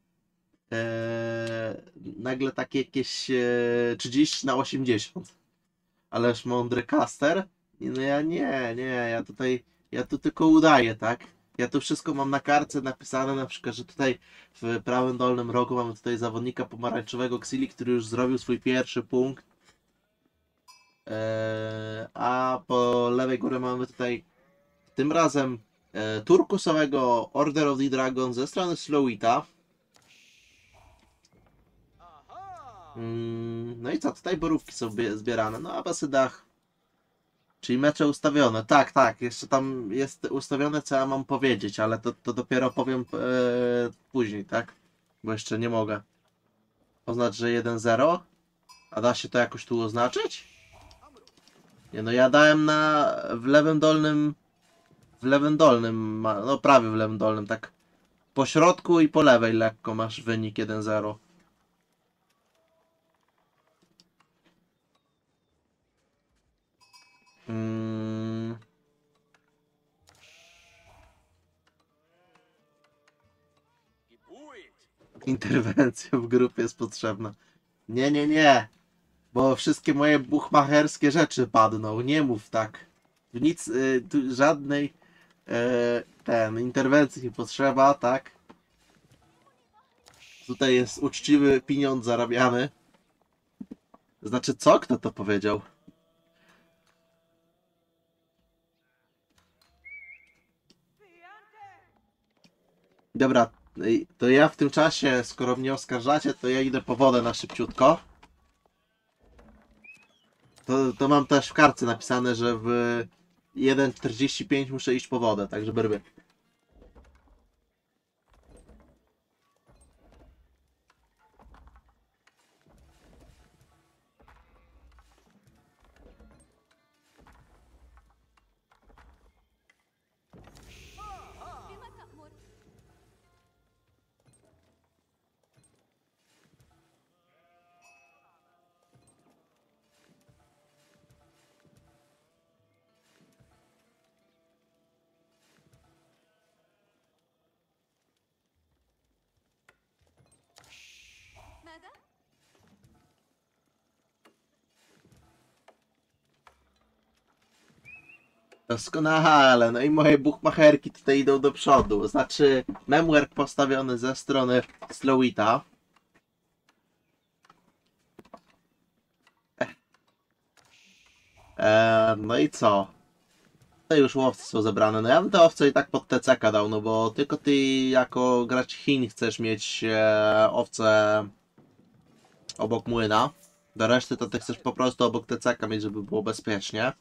e, nagle takie jakieś e, trzydzieści na osiemdziesiąt. Ależ mądry caster. No ja nie, nie, ja tutaj, ja tu tylko udaję, tak? Ja tu wszystko mam na kartce napisane, na przykład, że tutaj w prawym dolnym rogu mamy tutaj zawodnika pomarańczowego Xili, który już zrobił swój pierwszy punkt. Eee, a po lewej górze mamy tutaj tym razem e, turkusowego Order of the Dragon ze strony Slowita. Mm, no i co, tutaj borówki są zbierane, no a Basydach. Czyli mecze ustawione. Tak, tak, jeszcze tam jest ustawione, co ja mam powiedzieć, ale to, to dopiero powiem e, później, tak? Bo jeszcze nie mogę. Oznacz, że jeden zero? A da się to jakoś tu oznaczyć? Nie no, ja dałem na w lewym dolnym w lewym dolnym, no prawie w lewym dolnym, tak po środku i po lewej lekko masz wynik jeden zero. Mm. Interwencja w grupie jest potrzebna. Nie, nie, nie. Bo wszystkie moje buchmacherskie rzeczy padną. Nie mów tak. Nic, y, tu żadnej y, ten, interwencji nie potrzeba, tak? Tutaj jest uczciwy pieniądz zarabiany. Znaczy co? Kto to powiedział? Dobra, y, to ja w tym czasie, skoro mnie oskarżacie, to ja idę po wodę na szybciutko. To, to mam też w kartce napisane, że w jeden czterdzieści pięć muszę iść po wodę, także berby. بما تأمر؟ ماذا؟ Doskonale, no i moje buchmacherki tutaj idą do przodu. Znaczy, memwork postawiony ze strony Slowita. Eee, no i co? Tutaj już łowcy są zebrane. No ja bym te owce i tak pod T C K dał, no bo tylko ty jako gracz Chin chcesz mieć e, owce obok młyna. Do reszty to ty chcesz po prostu obok T C K mieć, żeby było bezpiecznie.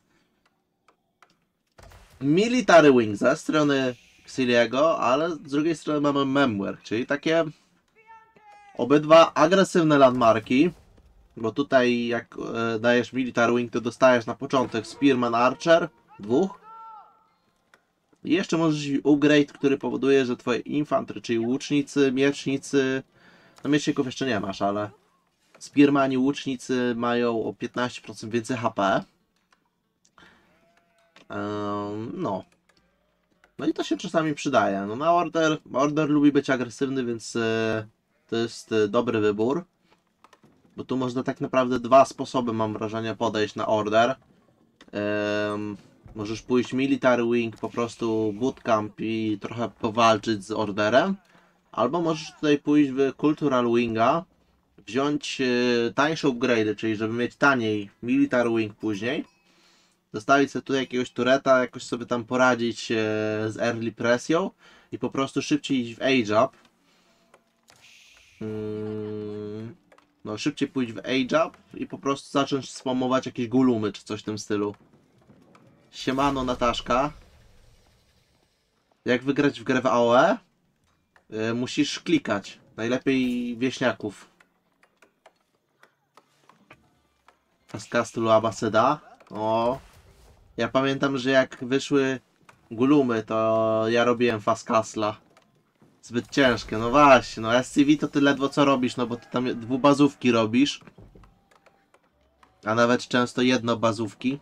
Military Wing ze strony Xiliego, ale z drugiej strony mamy Memwork, czyli takie obydwa agresywne landmarki, bo tutaj jak e, dajesz Military Wing, to dostajesz na początek Spearman Archer, dwóch. I jeszcze możesz upgrade, który powoduje, że twoje infantry, czyli łucznicy, miecznicy, no mieczników jeszcze nie masz, ale Spearmani łucznicy mają o piętnaście procent więcej H P. Ehm, no. No i to się czasami przydaje. No na Order, Order lubi być agresywny, więc e, to jest e, dobry wybór. Bo tu można tak naprawdę dwa sposoby, mam wrażenie, podejść na Order. Ehm, możesz pójść Military Wing, po prostu bootcamp i trochę powalczyć z Orderem. Albo możesz tutaj pójść w Cultural Winga, wziąć e, tańsze upgrade, czyli żeby mieć taniej Military Wing później. Zostawić sobie tu jakiegoś tureta, jakoś sobie tam poradzić e, z early presją i po prostu szybciej iść w age up. Mm, no szybciej pójść w age up i po prostu zacząć spamować jakieś gulumy czy coś w tym stylu. Siemano Nataszka. Jak wygrać w grę w A O E? E, musisz klikać. Najlepiej wieśniaków. Z Castulu Abaseda. O. Ja pamiętam, że jak wyszły gulumy, to ja robiłem Fast Castle'a. Zbyt ciężkie, no właśnie, no S C V to ty ledwo co robisz, no bo ty tam dwubazówki robisz. A nawet często jednobazówki.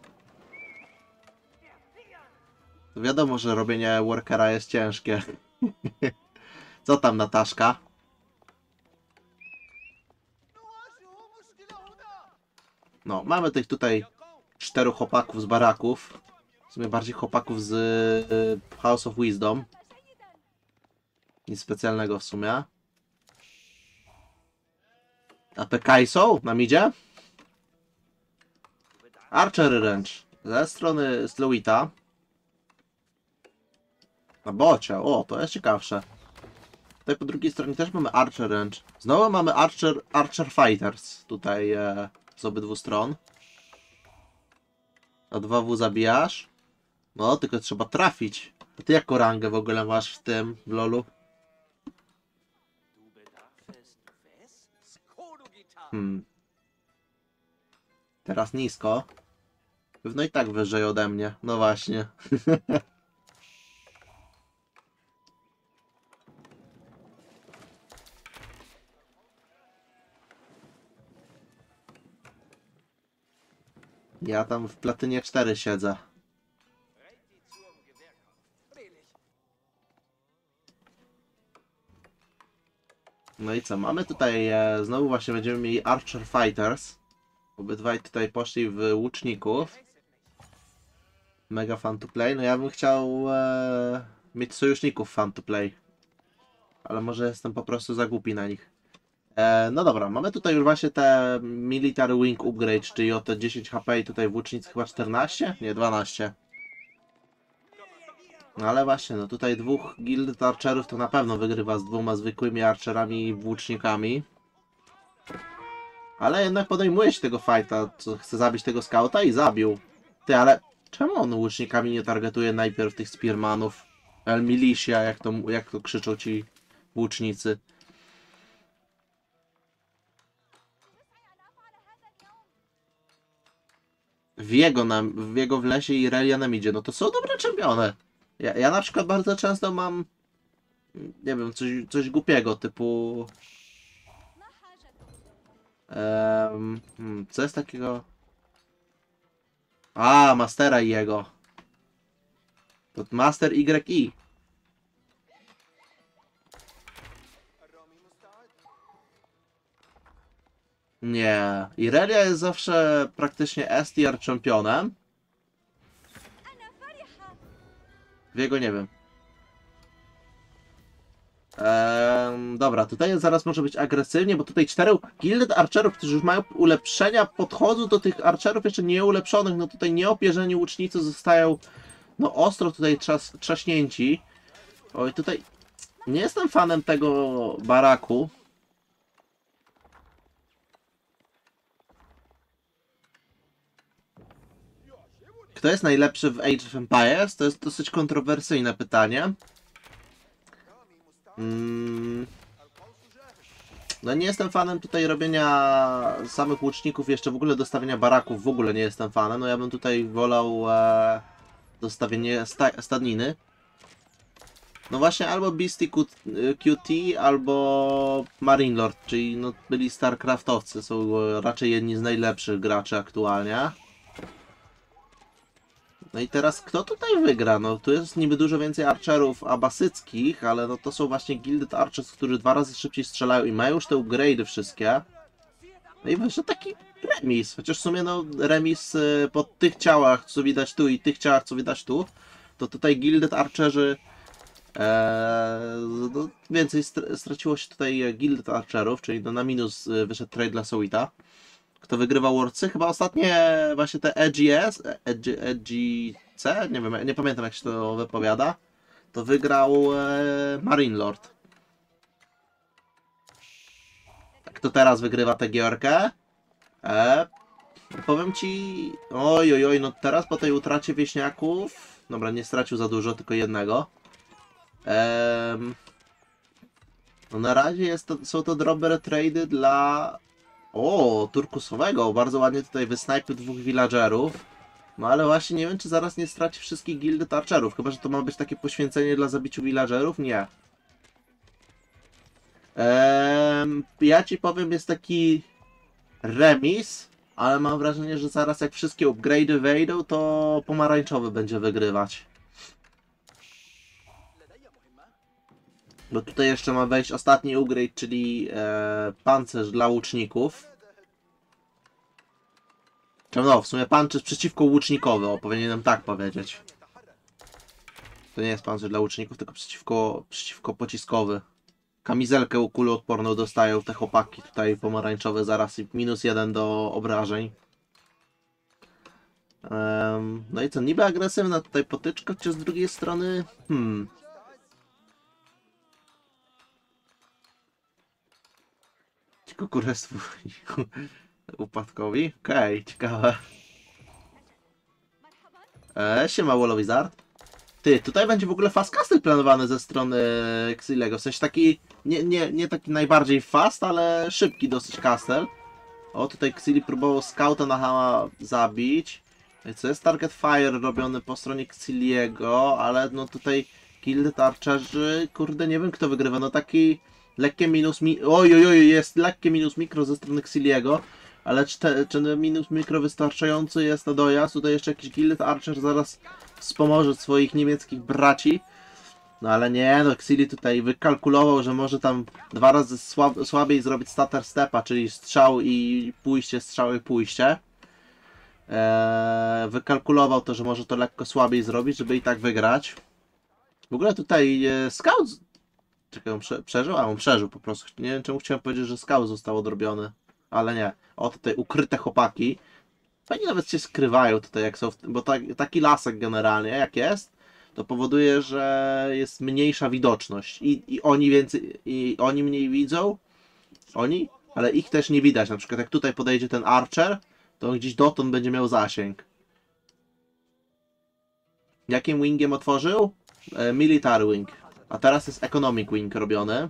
To wiadomo, że robienie workera jest ciężkie. Co tam Nataszka? No, mamy tych tutaj czterech chłopaków z baraków. W sumie bardziej chłopaków z y, House of Wisdom. Nic specjalnego w sumie. A P K są na midzie? Archer Range. Ze strony Slowita. Na bocie. O, to jest ciekawsze. Tutaj po drugiej stronie też mamy Archer Range. Znowu mamy Archer, Archer Fighters. Tutaj e, z obydwu stron. A dwa W zabijasz. No, tylko trzeba trafić. A ty jaką rangę w ogóle masz w tym, w lolu? Hmm. Teraz nisko. Pewno i tak wyżej ode mnie. No właśnie. Ja tam w platynie cztery siedzę. No i co, mamy tutaj, e, znowu właśnie będziemy mieli Archer Fighters. Obydwaj tutaj poszli w łuczników. Mega fun to play. No ja bym chciał e, mieć sojuszników fun to play. Ale może jestem po prostu za głupi na nich. E, no dobra, mamy tutaj już właśnie te Military Wing Upgrade, czyli o te dziesięć H P i tutaj włócznicy chyba czternaście? Nie, dwanaście. No ale właśnie, no tutaj dwóch Gilded Archerów to na pewno wygrywa z dwoma zwykłymi Archerami i włócznikami. Ale jednak podejmuje się tego fighta, co chce zabić tego skauta i zabił. Ty, ale czemu on łucznikami nie targetuje najpierw tych spearmanów? El Militia, jak to, jak to krzyczą ci łucznicy. W jego, na, w jego w lesie i Relia nam idzie. No to są dobre czempiony. Ja, ja na przykład bardzo często mam, nie wiem, coś, coś głupiego, typu... ما حاجتك؟ Um, hmm, co jest takiego? A, Mastera i jego. To Master Y I. Nie. Irelia jest zawsze praktycznie S tier championem. أنا فرحة. W jego nie wiem. Ehm, dobra, tutaj zaraz może być agresywnie, bo tutaj cztery Gilded Archerów, którzy już mają ulepszenia, podchodzą do tych Archerów jeszcze nieulepszonych. No tutaj nieopierzeni łucznicy zostają no ostro tutaj trzas trzaśnięci. Oj, tutaj nie jestem fanem tego baraku. Kto jest najlepszy w Age of Empires? To jest dosyć kontrowersyjne pytanie. Mm. No nie jestem fanem tutaj robienia samych łuczników, jeszcze w ogóle dostawienia baraków w ogóle nie jestem fanem. No ja bym tutaj wolał e, dostawienie sta stadniny. No właśnie albo Beastie Q T, albo Marine Lord, czyli no byli Starcraftowcy, są raczej jedni z najlepszych graczy aktualnie. No i teraz kto tutaj wygra? No tu jest niby dużo więcej archerów abasyckich, ale no to są właśnie Gilded Archers, którzy dwa razy szybciej strzelają i mają już te upgrade'y wszystkie. No i wyszedł taki remis, chociaż w sumie no remis y, po tych ciałach, co widać tu i tych ciałach, co widać tu, to tutaj Gilded Archerzy e, no, więcej str straciło się tutaj Gilded Archerów, czyli no na minus y, wyszedł trade dla Sowita. Kto wygrywa Worldsy? Chyba ostatnie właśnie te E G S, E G C, nie wiem, nie pamiętam jak się to wypowiada, to wygrał e, Marine Lord. Kto teraz wygrywa tę gierkę? E, powiem ci, oj, oj, oj, no teraz po tej utracie wieśniaków, dobra, nie stracił za dużo, tylko jednego. E, no na razie jest to, są to dobre trady dla... O, turkusowego, bardzo ładnie tutaj wysnajpił dwóch villagerów. No ale właśnie nie wiem, czy zaraz nie straci wszystkich Gilded Archerów, chyba że to ma być takie poświęcenie dla zabiciu villagerów? Nie. Eee, ja ci powiem, jest taki remis, ale mam wrażenie, że zaraz jak wszystkie upgrade'y wejdą, to pomarańczowy będzie wygrywać. Bo tutaj jeszcze ma wejść ostatni upgrade, czyli e, pancerz dla łuczników. No, w sumie pancerz przeciwko łucznikowy, o, powinienem tak powiedzieć. To nie jest pancerz dla łuczników, tylko przeciwko, przeciwko pociskowy. Kamizelkę kuloodporną dostają te chłopaki tutaj pomarańczowe zaraz i minus jeden do obrażeń. Um, no i co, niby agresywna tutaj potyczka, czy z drugiej strony... Hmm... Kukurestwu upadkowi? Okej, okay, ciekawe. مرحبا. E, siema Wallowizard. Ty, tutaj będzie w ogóle fast castle planowany ze strony Xilego, w sensie taki, nie, nie, nie taki najbardziej fast, ale szybki dosyć castle. O, tutaj Xili próbował scouta na Hama zabić. No i co jest target fire robiony po stronie Xiliego, ale no tutaj Gilded Archerzy, kurde nie wiem kto wygrywa, no taki... Lekkie minus mi... Oj, oj, oj, jest lekkie minus mikro ze strony Xiliego, ale czy, te, czy minus mikro wystarczający jest na dojazd? Tutaj jeszcze jakiś Gilded Archer zaraz wspomoże swoich niemieckich braci. No ale nie, no Xili tutaj wykalkulował, że może tam dwa razy słab słabiej zrobić stutter stepa, czyli strzał i pójście, strzał i pójście. Eee, wykalkulował to, że może to lekko słabiej zrobić, żeby i tak wygrać. W ogóle tutaj e, scout... Czekaj, on prze przeżył? A, on przeżył po prostu. Nie wiem, czemu chciałem powiedzieć, że scout został odrobiony. Ale nie. O, tutaj ukryte chłopaki. Oni nawet się skrywają tutaj, jak są w tym, bo tak, taki lasek generalnie, jak jest, to powoduje, że jest mniejsza widoczność i, i oni więcej, i oni mniej widzą, oni, ale ich też nie widać. Na przykład jak tutaj podejdzie ten Archer, to on gdzieś dotąd będzie miał zasięg. Jakim wingiem otworzył? E, Military Wing. A teraz jest Economic Wing robiony.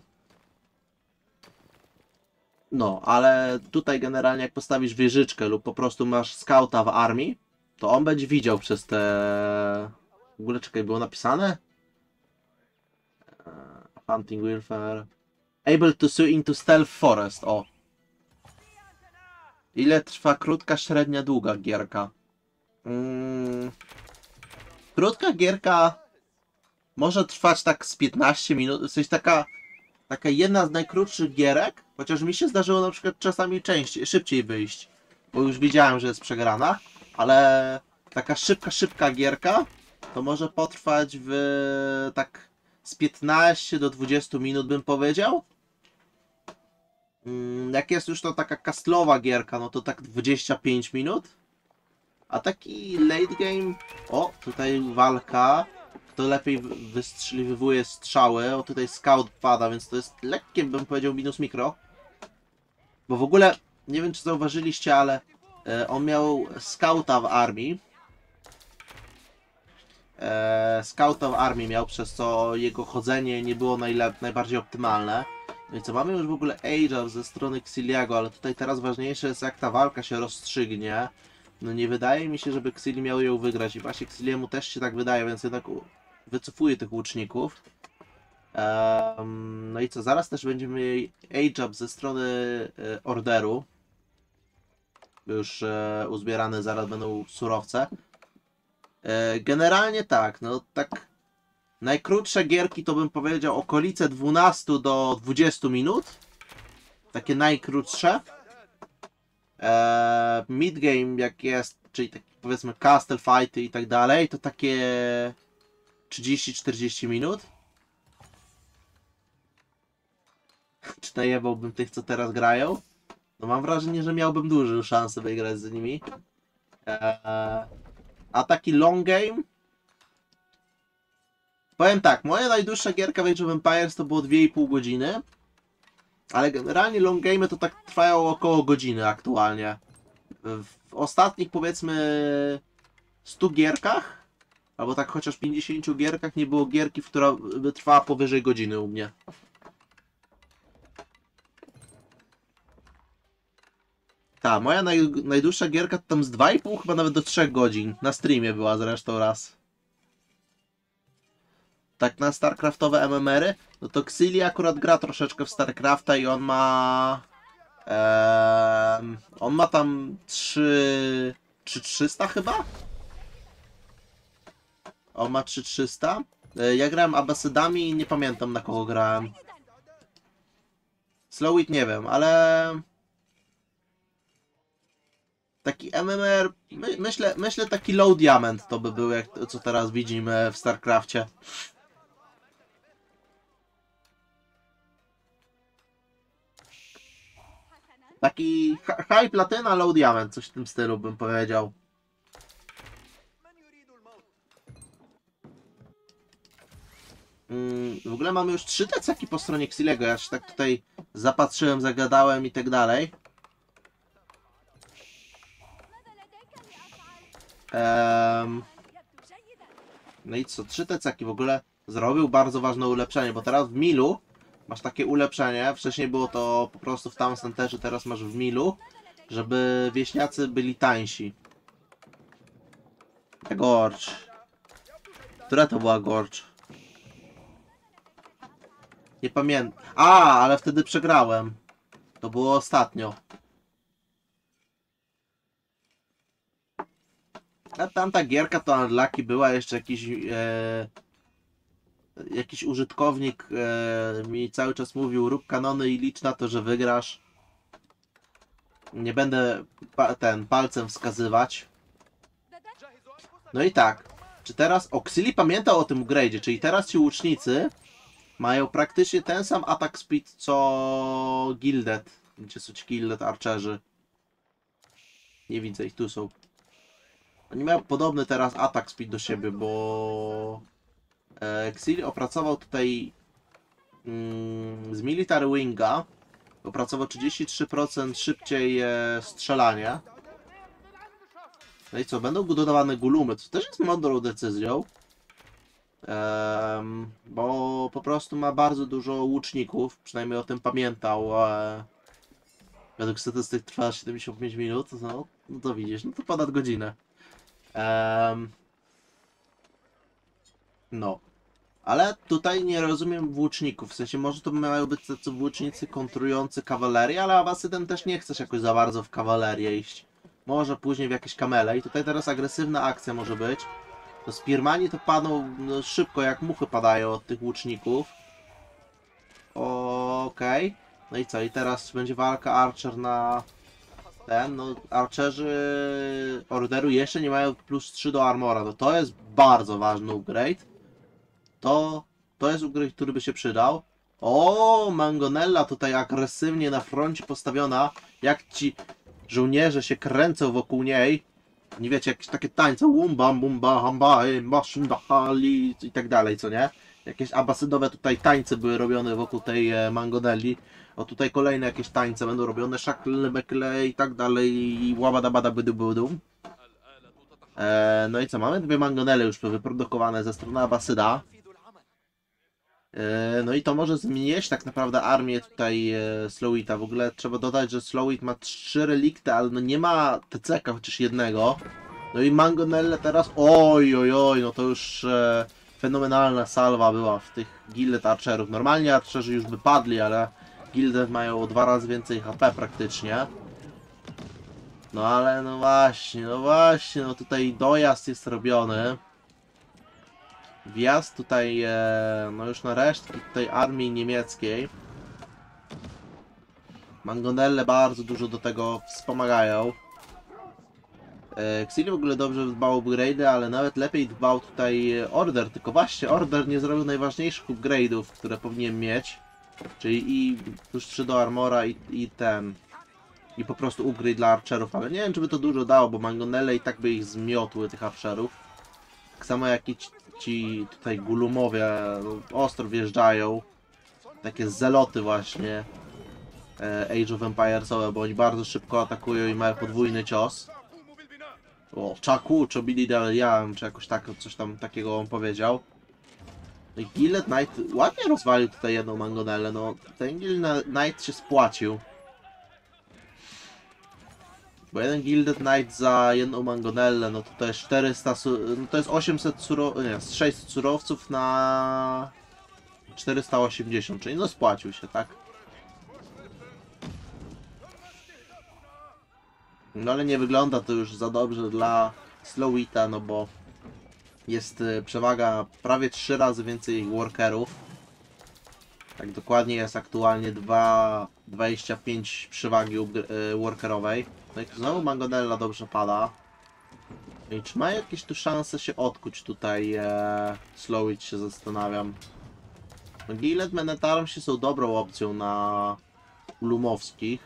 No, ale tutaj generalnie jak postawisz wieżyczkę lub po prostu masz skauta w armii, to on będzie widział przez te... W ogóle czekaj, było napisane? Eee, Hunting Warfare... Able to see into stealth forest, o. Ile trwa krótka, średnia, długa gierka? Mm, krótka gierka może trwać tak z piętnaście minut, w sensie taka... Taka jedna z najkrótszych gierek, chociaż mi się zdarzyło na przykład czasami częściej, szybciej wyjść, bo już widziałem, że jest przegrana, ale taka szybka, szybka gierka to może potrwać w tak z piętnaście do dwudziestu minut, bym powiedział. Jak jest już to taka kastlowa gierka, no to tak dwadzieścia pięć minut. A taki late game, o, tutaj walka. Kto lepiej wystrzeliwuje strzały. O, tutaj scout pada, więc to jest lekkie, bym powiedział, minus mikro. Bo w ogóle, nie wiem czy zauważyliście, ale e, on miał scouta w armii. E, scouta w armii miał, przez co jego chodzenie nie było najlep najbardziej optymalne. No i co, mamy już w ogóle Age ze strony Xiliego, ale tutaj teraz ważniejsze jest, jak ta walka się rozstrzygnie. No nie wydaje mi się, żeby Xili miał ją wygrać i właśnie Xiliemu też się tak wydaje, więc jednak wycofuję tych łuczników. Um, no i co, zaraz też będziemy mieli Age-up ze strony e, Orderu. Już e, uzbierane zaraz będą surowce. E, generalnie tak, no tak najkrótsze gierki to bym powiedział okolice dwunastu do dwudziestu minut. Takie najkrótsze. E, midgame jak jest, czyli taki powiedzmy castle fighty i tak dalej, to takie trzydzieści czterdzieści minut. Czy najebałbym tych, co teraz grają? No mam wrażenie, że miałbym dużą szansę wygrać z nimi. Eee, a taki long game? Powiem tak, moja najdłuższa gierka w Age of Empires to było dwie i pół godziny. Ale generalnie long game to tak trwają około godziny aktualnie. W ostatnich powiedzmy stu gierkach, albo tak chociaż pięćdziesięciu gierkach nie było gierki, która by trwała powyżej godziny u mnie. Ta, moja naj, najdłuższa gierka to tam z dwa i pół chyba nawet do trzech godzin. Na streamie była zresztą raz. Tak na starcraftowe M M R-y, no to Xili akurat gra troszeczkę w Starcrafta i on ma... Ee, on ma tam trzy tysiące trzysta chyba? On ma trzy tysiące trzysta. E, ja grałem Abbasidami i nie pamiętam na kogo grałem. Slowit nie wiem, ale... Taki M M R, my, myślę, myślę taki low diamond to by był, jak to, co teraz widzimy w Starcrafcie. Taki high platyna, low diamond, coś w tym stylu bym powiedział. Mm, w ogóle mamy już trzy deceki po stronie Xilego, ja się tak tutaj zapatrzyłem, zagadałem i tak dalej. Um, no i co, trzy teceki w ogóle zrobił bardzo ważne ulepszenie, bo teraz w Milu masz takie ulepszenie, wcześniej było to po prostu w Town Centerze, teraz masz w Milu, żeby wieśniacy byli tańsi. Gorcz. Która to była Gorcz? Nie pamiętam. A, ale wtedy przegrałem. To było ostatnio. A tamta gierka to Unlucky była, jeszcze jakiś... E, jakiś użytkownik e, mi cały czas mówił, rób kanony i licz na to, że wygrasz. Nie będę pa ten palcem wskazywać. No i tak, czy teraz Oxili pamiętał o tym upgrade'zie, czyli teraz ci łucznicy mają praktycznie ten sam atak speed co Gilded. Gdzie są ci Gilded Archerzy? Nie widzę ich, tu są. Oni mają podobny teraz atak speed do siebie, bo e, Exili opracował tutaj mm, z Military Winga opracował trzydzieści trzy procent szybciej e, strzelanie. No i co, będą budowane gulumy, co też jest mądrą decyzją. Um, bo po prostu ma bardzo dużo łuczników, przynajmniej o tym pamiętał. E, według statystyk trwa siedemdziesiąt pięć minut, no, no to widzisz, no to ponad godzinę. Um, no. Ale tutaj nie rozumiem włóczników, w sensie może to mają być tacy włócznicy kontrujący kawalerię, ale Abasydem też nie chcesz jakoś za bardzo w kawalerię iść. Może później w jakieś kamele i tutaj teraz agresywna akcja może być. To Spearmani to padną no, szybko, jak muchy padają od tych łuczników. Okej. Okay. No i co? I teraz będzie walka Archer na ten. No, Archerzy Orderu jeszcze nie mają plus trzy do armora. No to jest bardzo ważny upgrade. To, to jest upgrade, który by się przydał. O, Mangonella tutaj agresywnie na froncie postawiona. Jak ci żołnierze się kręcą wokół niej. Nie wiecie, jakieś takie tańce. Wumba, bumba, hamba, maszindahali i tak dalej, co nie? Jakieś abasydowe tutaj tańce były robione wokół tej e, Mangonelli. O, tutaj kolejne jakieś tańce będą robione. Szakle, bekle i tak dalej. I łabadabada bydu bydu. E, no i co? Mamy dwie Mangonele już wyprodukowane ze strony Abasyda. No i to może zmniejszyć tak naprawdę armię tutaj e, Slowita. W ogóle trzeba dodać, że Slowit ma trzy relikty, ale no nie ma T C K chociaż jednego. No i Mangonelle teraz, oj oj oj, no to już e, fenomenalna salwa była w tych Gilded Archerów. Normalnie Archerzy już by padli, ale Gilded mają o dwa razy więcej H P praktycznie. No ale no właśnie, no właśnie, no tutaj dojazd jest robiony. Wjazd tutaj, e, no już na resztki tej armii niemieckiej. Mangonelle bardzo dużo do tego wspomagają. E, Xili w ogóle dobrze dbał o upgrade'y, ale nawet lepiej dbał tutaj Order. Tylko właśnie Order nie zrobił najważniejszych upgrade'ów, które powinien mieć. Czyli i plus trzy do armora i, i ten. I po prostu upgrade dla Archerów, ale nie wiem czy by to dużo dało, bo Mangonelle i tak by ich zmiotły, tych Archerów. Tak samo jak i ci, ci tutaj gulumowie ostro wjeżdżają. Takie zeloty właśnie e, Age of Empiresowe, bo oni bardzo szybko atakują i mają podwójny cios. O, Chaku, czy Billy Dalian, czy jakoś tak, coś tam takiego on powiedział. No i Gilded Knight ładnie rozwalił tutaj jedną Mangonellę, no ten Gilded Knight się spłacił. Bo jeden Gilded Knight za jedną Mangonellę, no to to jest czterysta, no to jest osiemset surowców, nie, sześćset surowców na czterysta osiemdziesiąt, czyli no spłacił się, tak? No ale nie wygląda to już za dobrze dla Slowita, no bo jest przewaga prawie trzy razy więcej workerów. Tak dokładnie jest aktualnie dwa dwadzieścia pięć przewagi workerowej. No i znowu Mangonella dobrze pada. I czy ma jakieś tu szanse się odkuć tutaj e, Slowit, się zastanawiam. No, Gilded Men at Arms są dobrą opcją na Lumowskich.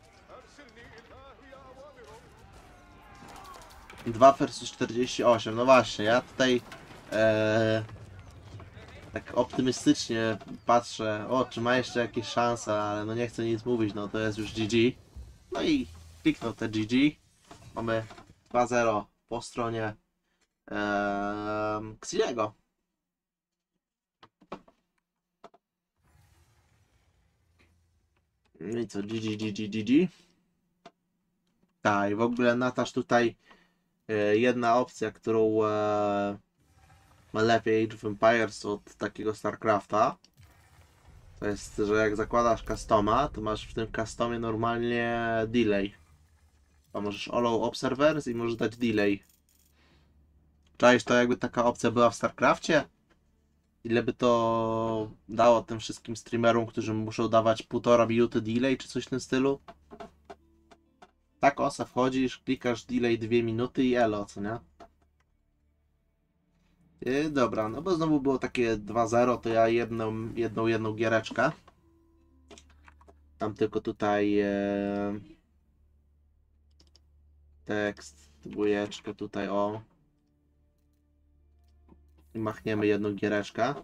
dwa versus czterdzieści osiem, no właśnie, ja tutaj e, tak optymistycznie patrzę, o czy ma jeszcze jakieś szanse, ale no nie chcę nic mówić, no to jest już G G. No i kliknął te G G. Mamy dwa zero po stronie ee, Xiliego. No i co, G G, G G, G G. Tak, i w ogóle Natasz tutaj e, jedna opcja, którą e, ma lepiej Age of Empires od takiego StarCrafta. To jest, że jak zakładasz customa, to masz w tym customie normalnie delay. A możesz allow observers i możesz dać delay. Czaisz to, jakby taka opcja była w StarCrafcie? Ile by to dało tym wszystkim streamerom, którzy muszą dawać półtora minuty delay, czy coś w tym stylu? Tak, osa, wchodzisz, klikasz delay dwie minuty i elo, co nie? Yy, dobra, no bo znowu było takie dwa zero, to ja jedną, jedną, jedną giereczkę. Tam tylko tutaj e, tekst, dwójeczkę tutaj, o. I machniemy jedną giereczkę.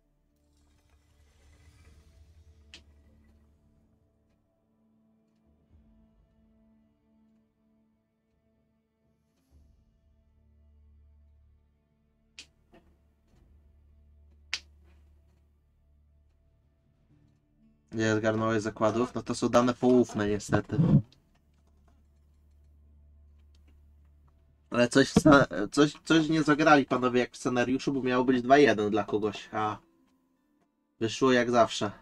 Nie zgarnąłeś zakładów? No to są dane poufne niestety. Ale coś, w sce- coś, coś nie zagrali panowie jak w scenariuszu, bo miało być dwa jeden dla kogoś, a wyszło jak zawsze.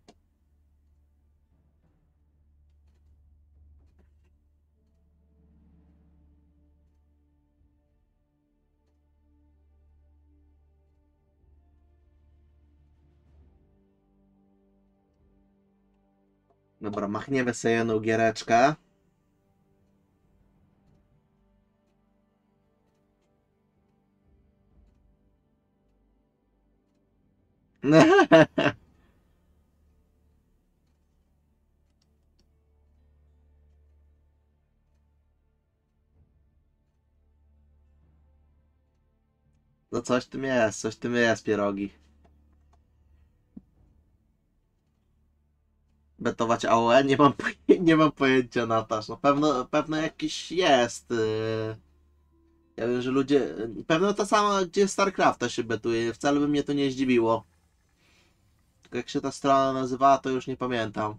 Dobra, machniemy sobie jedną giereczkę. No coś w tym jest, coś w tym jest, pierogi. Betować A O E? Nie mam, poje- nie mam pojęcia, Natasz. No pewno, pewno jakiś jest. Yy... Ja wiem, że ludzie... Pewno to samo, gdzie StarCrafta się betuje. Wcale by mnie to nie zdziwiło. Tylko jak się ta strona nazywała, to już nie pamiętam.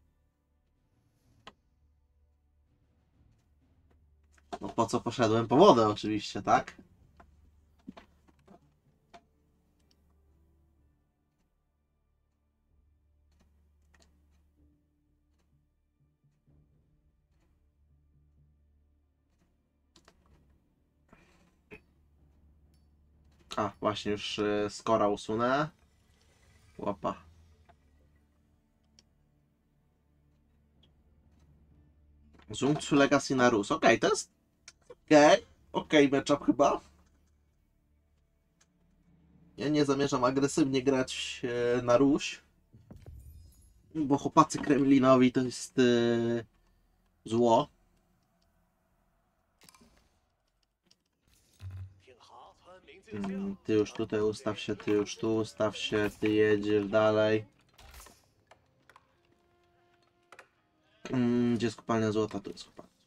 No po co poszedłem? Po wodę oczywiście, tak? A, właśnie już y, skora usunę. Łapa. Zungcu Legacy na Rus. Okej, to jest... Okej. Okay. Okej, okay, matchup chyba. Ja nie zamierzam agresywnie grać e, na Ruś. Bo chłopacy Kremlinowi to jest e, zło. Mm, ty już tutaj ustaw się, ty już tu ustaw się, ty jedziesz dalej. Mm, gdzie jest kopalnia złota? Tu jest kopalnia.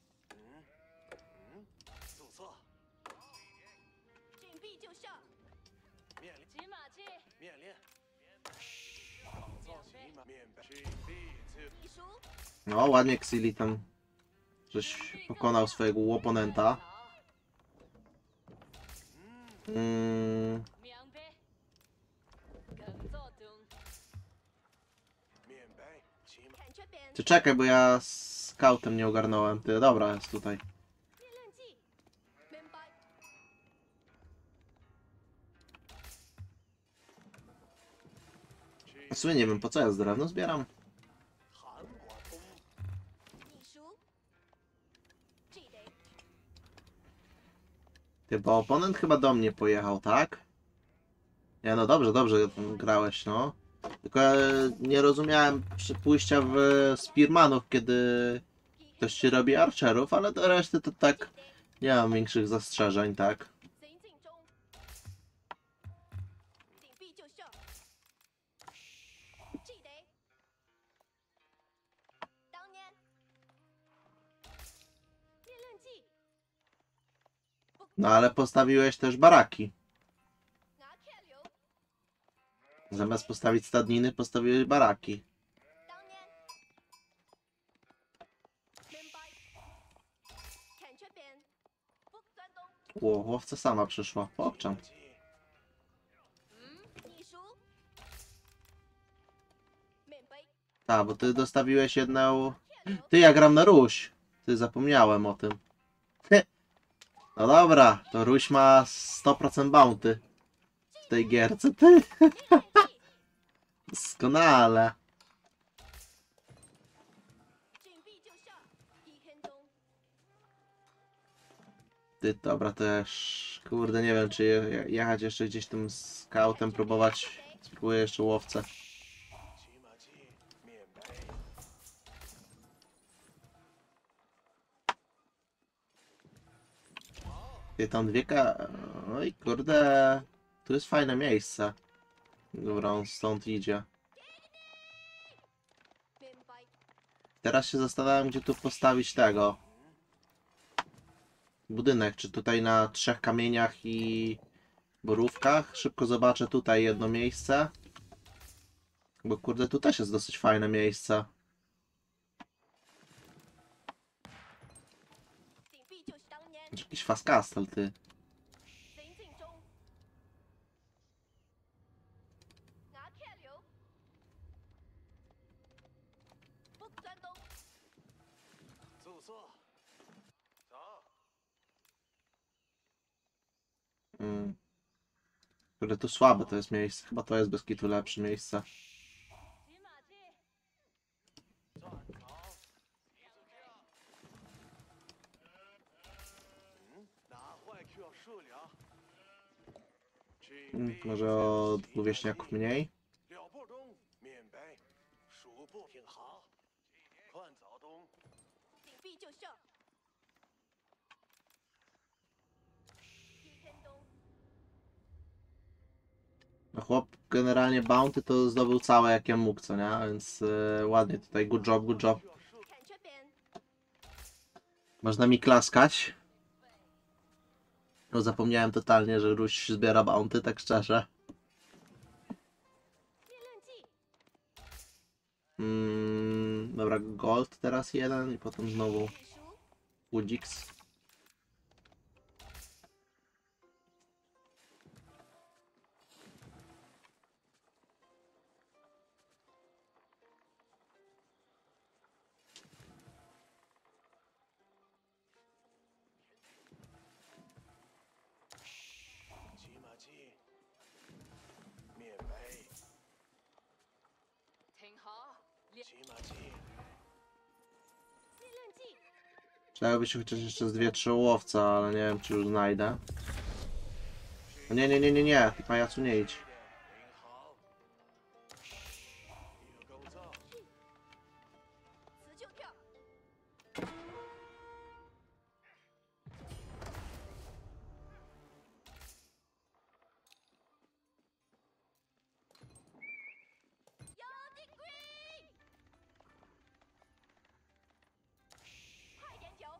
紧闭就上，骑马去，秘书， No, ładnie Xili tam żeś pokonał swojego oponenta. Mm, 明白，跟做中，看这边， ty czekaj, bo ja scoutem nie ogarnąłem. Ty, dobra, jest tutaj. 练练技，明白， W sumie nie wiem, po co ja z drewno zbieram. 秘书，记得， Ty, bo oponent chyba do mnie pojechał, tak? Nie, no dobrze, dobrze grałeś, no. Tylko ja nie rozumiałem przy- pójścia w Spearmanów, kiedy ktoś ci robi archerów, ale do reszty to tak nie mam większych zastrzeżeń, tak? 行进中，紧闭就上，记得，当年，练练技， No ale postawiłeś też baraki. 拿看流， Zamiast postawić stadniny, postawiłeś baraki. 当年，明白，看这边，不转动， Ło, łowca sama przyszła. Pokczam. 嗯，秘书，明白， Tak, bo ty dostawiłeś jedną... 看流， Ty, ja gram na Ruś. Ty, zapomniałem o tym. No dobra, to Ruś ma sto procent bounty. w tej gierce, ty. Doskonale. 紧闭就效，一分钟。 Ty, dobra, też. Kurde, nie wiem, czy je, jechać jeszcze gdzieś tym scoutem, próbować. Spróbuję jeszcze łowcę. Ty, tam dwie ka... Oj, kurde. Tu jest fajne miejsce. Dobra, on stąd idzie. 明白。 Teraz się zastanawiam, gdzie tu postawić tego. Budynek, czy tutaj na trzech kamieniach i borówkach. Szybko zobaczę tutaj jedno miejsce. Bo kurde, tu też jest dosyć fajne miejsce. 紧闭就是当年 Jakiś fast castle, ty. 行进中。拿片流。不钻东。 住宿，走。 Mm. Kurde, tu słabe to jest miejsce. Chyba to jest bez kitu lepsze miejsce. 骑马骑。 转朝，一直跳。嗯，哪坏就要数量。 Mm, może o dwóch wieśniaków mniej. 了不东，缅北，属部挺好。快早东， 紧闭就效。一分钟。 No chłop generalnie bounty to zdobył całe jakie mógł, co nie? Więc yy, ładnie tutaj, good job, good job. 看这边。 Można mi klaskać. No zapomniałem totalnie, że Ruś zbiera bounty, tak szczerze. 裂刃技。 Mm, dobra, gold teraz jeden i potem znowu 背书。 Woodix. Przydałyby się chociaż jeszcze z dwie, trzy łowca, ale nie wiem, czy już znajdę. O nie, nie, nie, nie, nie, ty pajacu nie idź. 领好。一个构造， 词就跳。 妖精 Queen， 快点酒。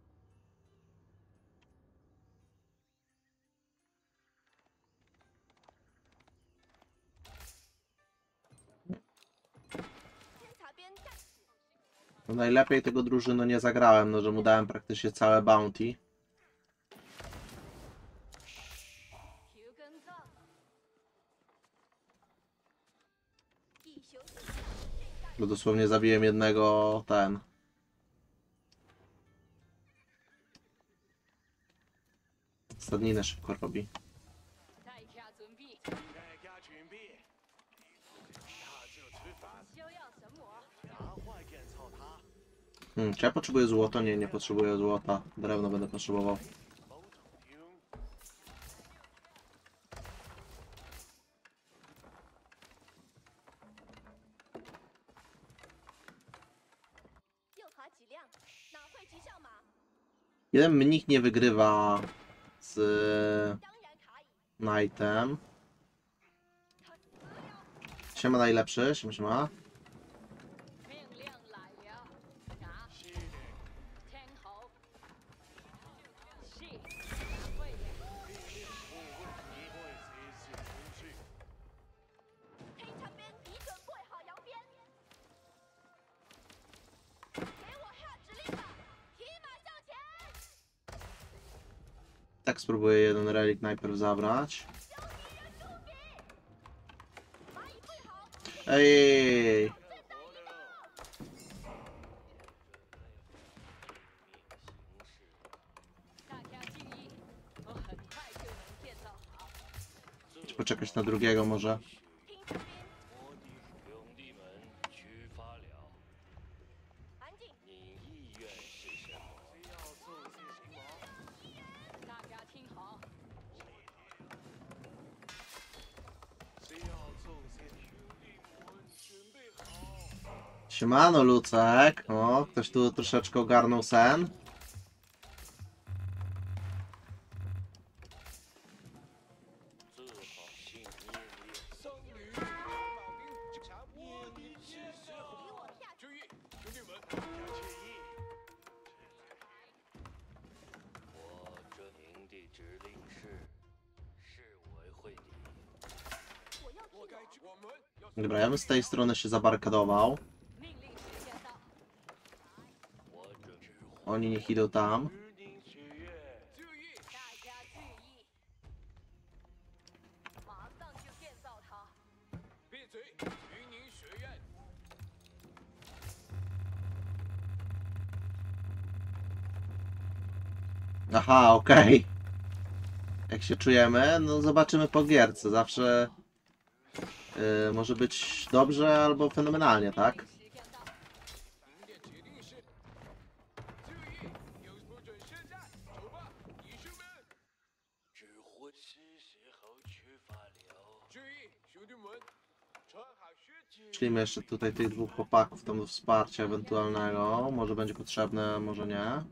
监察边站。 No najlepiej tego drużyno nie zagrałem, no że mu dałem praktycznie całe bounty. 调跟上。一休息。 Bo dosłownie zabiłem jednego, ten. Stadninę szybko robi. 待下准备， 大家准备，那就出发。 休要神魔。 拿坏剑操他， Hmm, czy ja potrzebuję złoto? Nie, nie potrzebuję złota. Drewno będę potrzebował. 某种听。 又划几辆，哪会骑上马？ Jeden mnich nie wygrywa z 当然卡以。 Knightem. Siema najlepszy, siema, siema. 命令来了，拿， 是的， 听好。是，哪会的？ 命令不问题会随时出去。 黑长边，你准备好扬鞭。给我下指令吧，骑马向前。 Tak spróbuję jeden relik najpierw zabrać. 有敌人入敌，马已备好， Ej! 正当一道。大家注意，我很快就能建造好。 poczekać na drugiego może. 听这边， 我的兄弟们出发了， 安静。 你意愿是什么？只要做些行吗？ 大家听好， 只要做些兄弟们准备好。 Siemano, Lucek. O, ktoś tu troszeczkę ogarnął sen. 做好信念力。僧侣，马兵，强我的是时候。 离我下去。 注意，兄弟们，大家注意。我这您的指令是市委会的。 我要我该听我。 去，我们要 Dobra, ja bym z tej strony się zabarykadował. 命令时间到。 我准指挥 Oni niech idą tam. 指令学院。注意， 大家注意，马上就建造它。 闭嘴！云宁学院。 Aha, okej. Jak się czujemy? No zobaczymy po gierce. Zawsze yy, może być dobrze albo fenomenalnie, tak? 时间到。 您的指令是。注意，有不准现在，走吧，女士们。指挥是时候出发了。注意，兄弟们，穿好靴子。 Czyli jeszcze tutaj tych dwóch chłopaków tam do wsparcia ewentualnego. Może będzie potrzebne, może nie.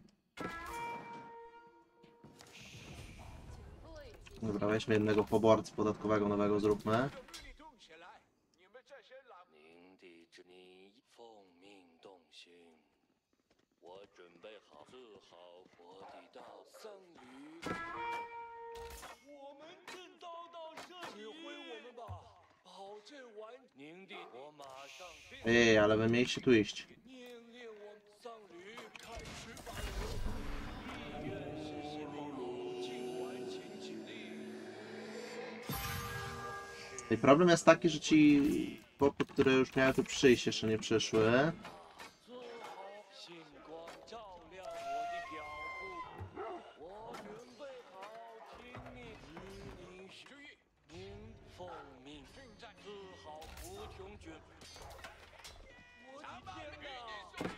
警队集 Dobra, weźmy jednego poborcy podatkowego nowego, zróbmy. 命令动起来！你们这些老……您的指令奉命动刑。我准备好，治好我的道僧侣。我们正遭到射击，指挥我们吧，保证完您的。我马上 Ej, ale wy mieliście tu iść. 命令我僧侣开始发流。意愿是什么？请完成指令。 I problem jest taki, że ci chłopy, które już miały tu przyjść, jeszcze nie przyszły. 做好星光照亮我的脚步，我准备好听你指令。注意，您奉命做好无穷军。我的天哪！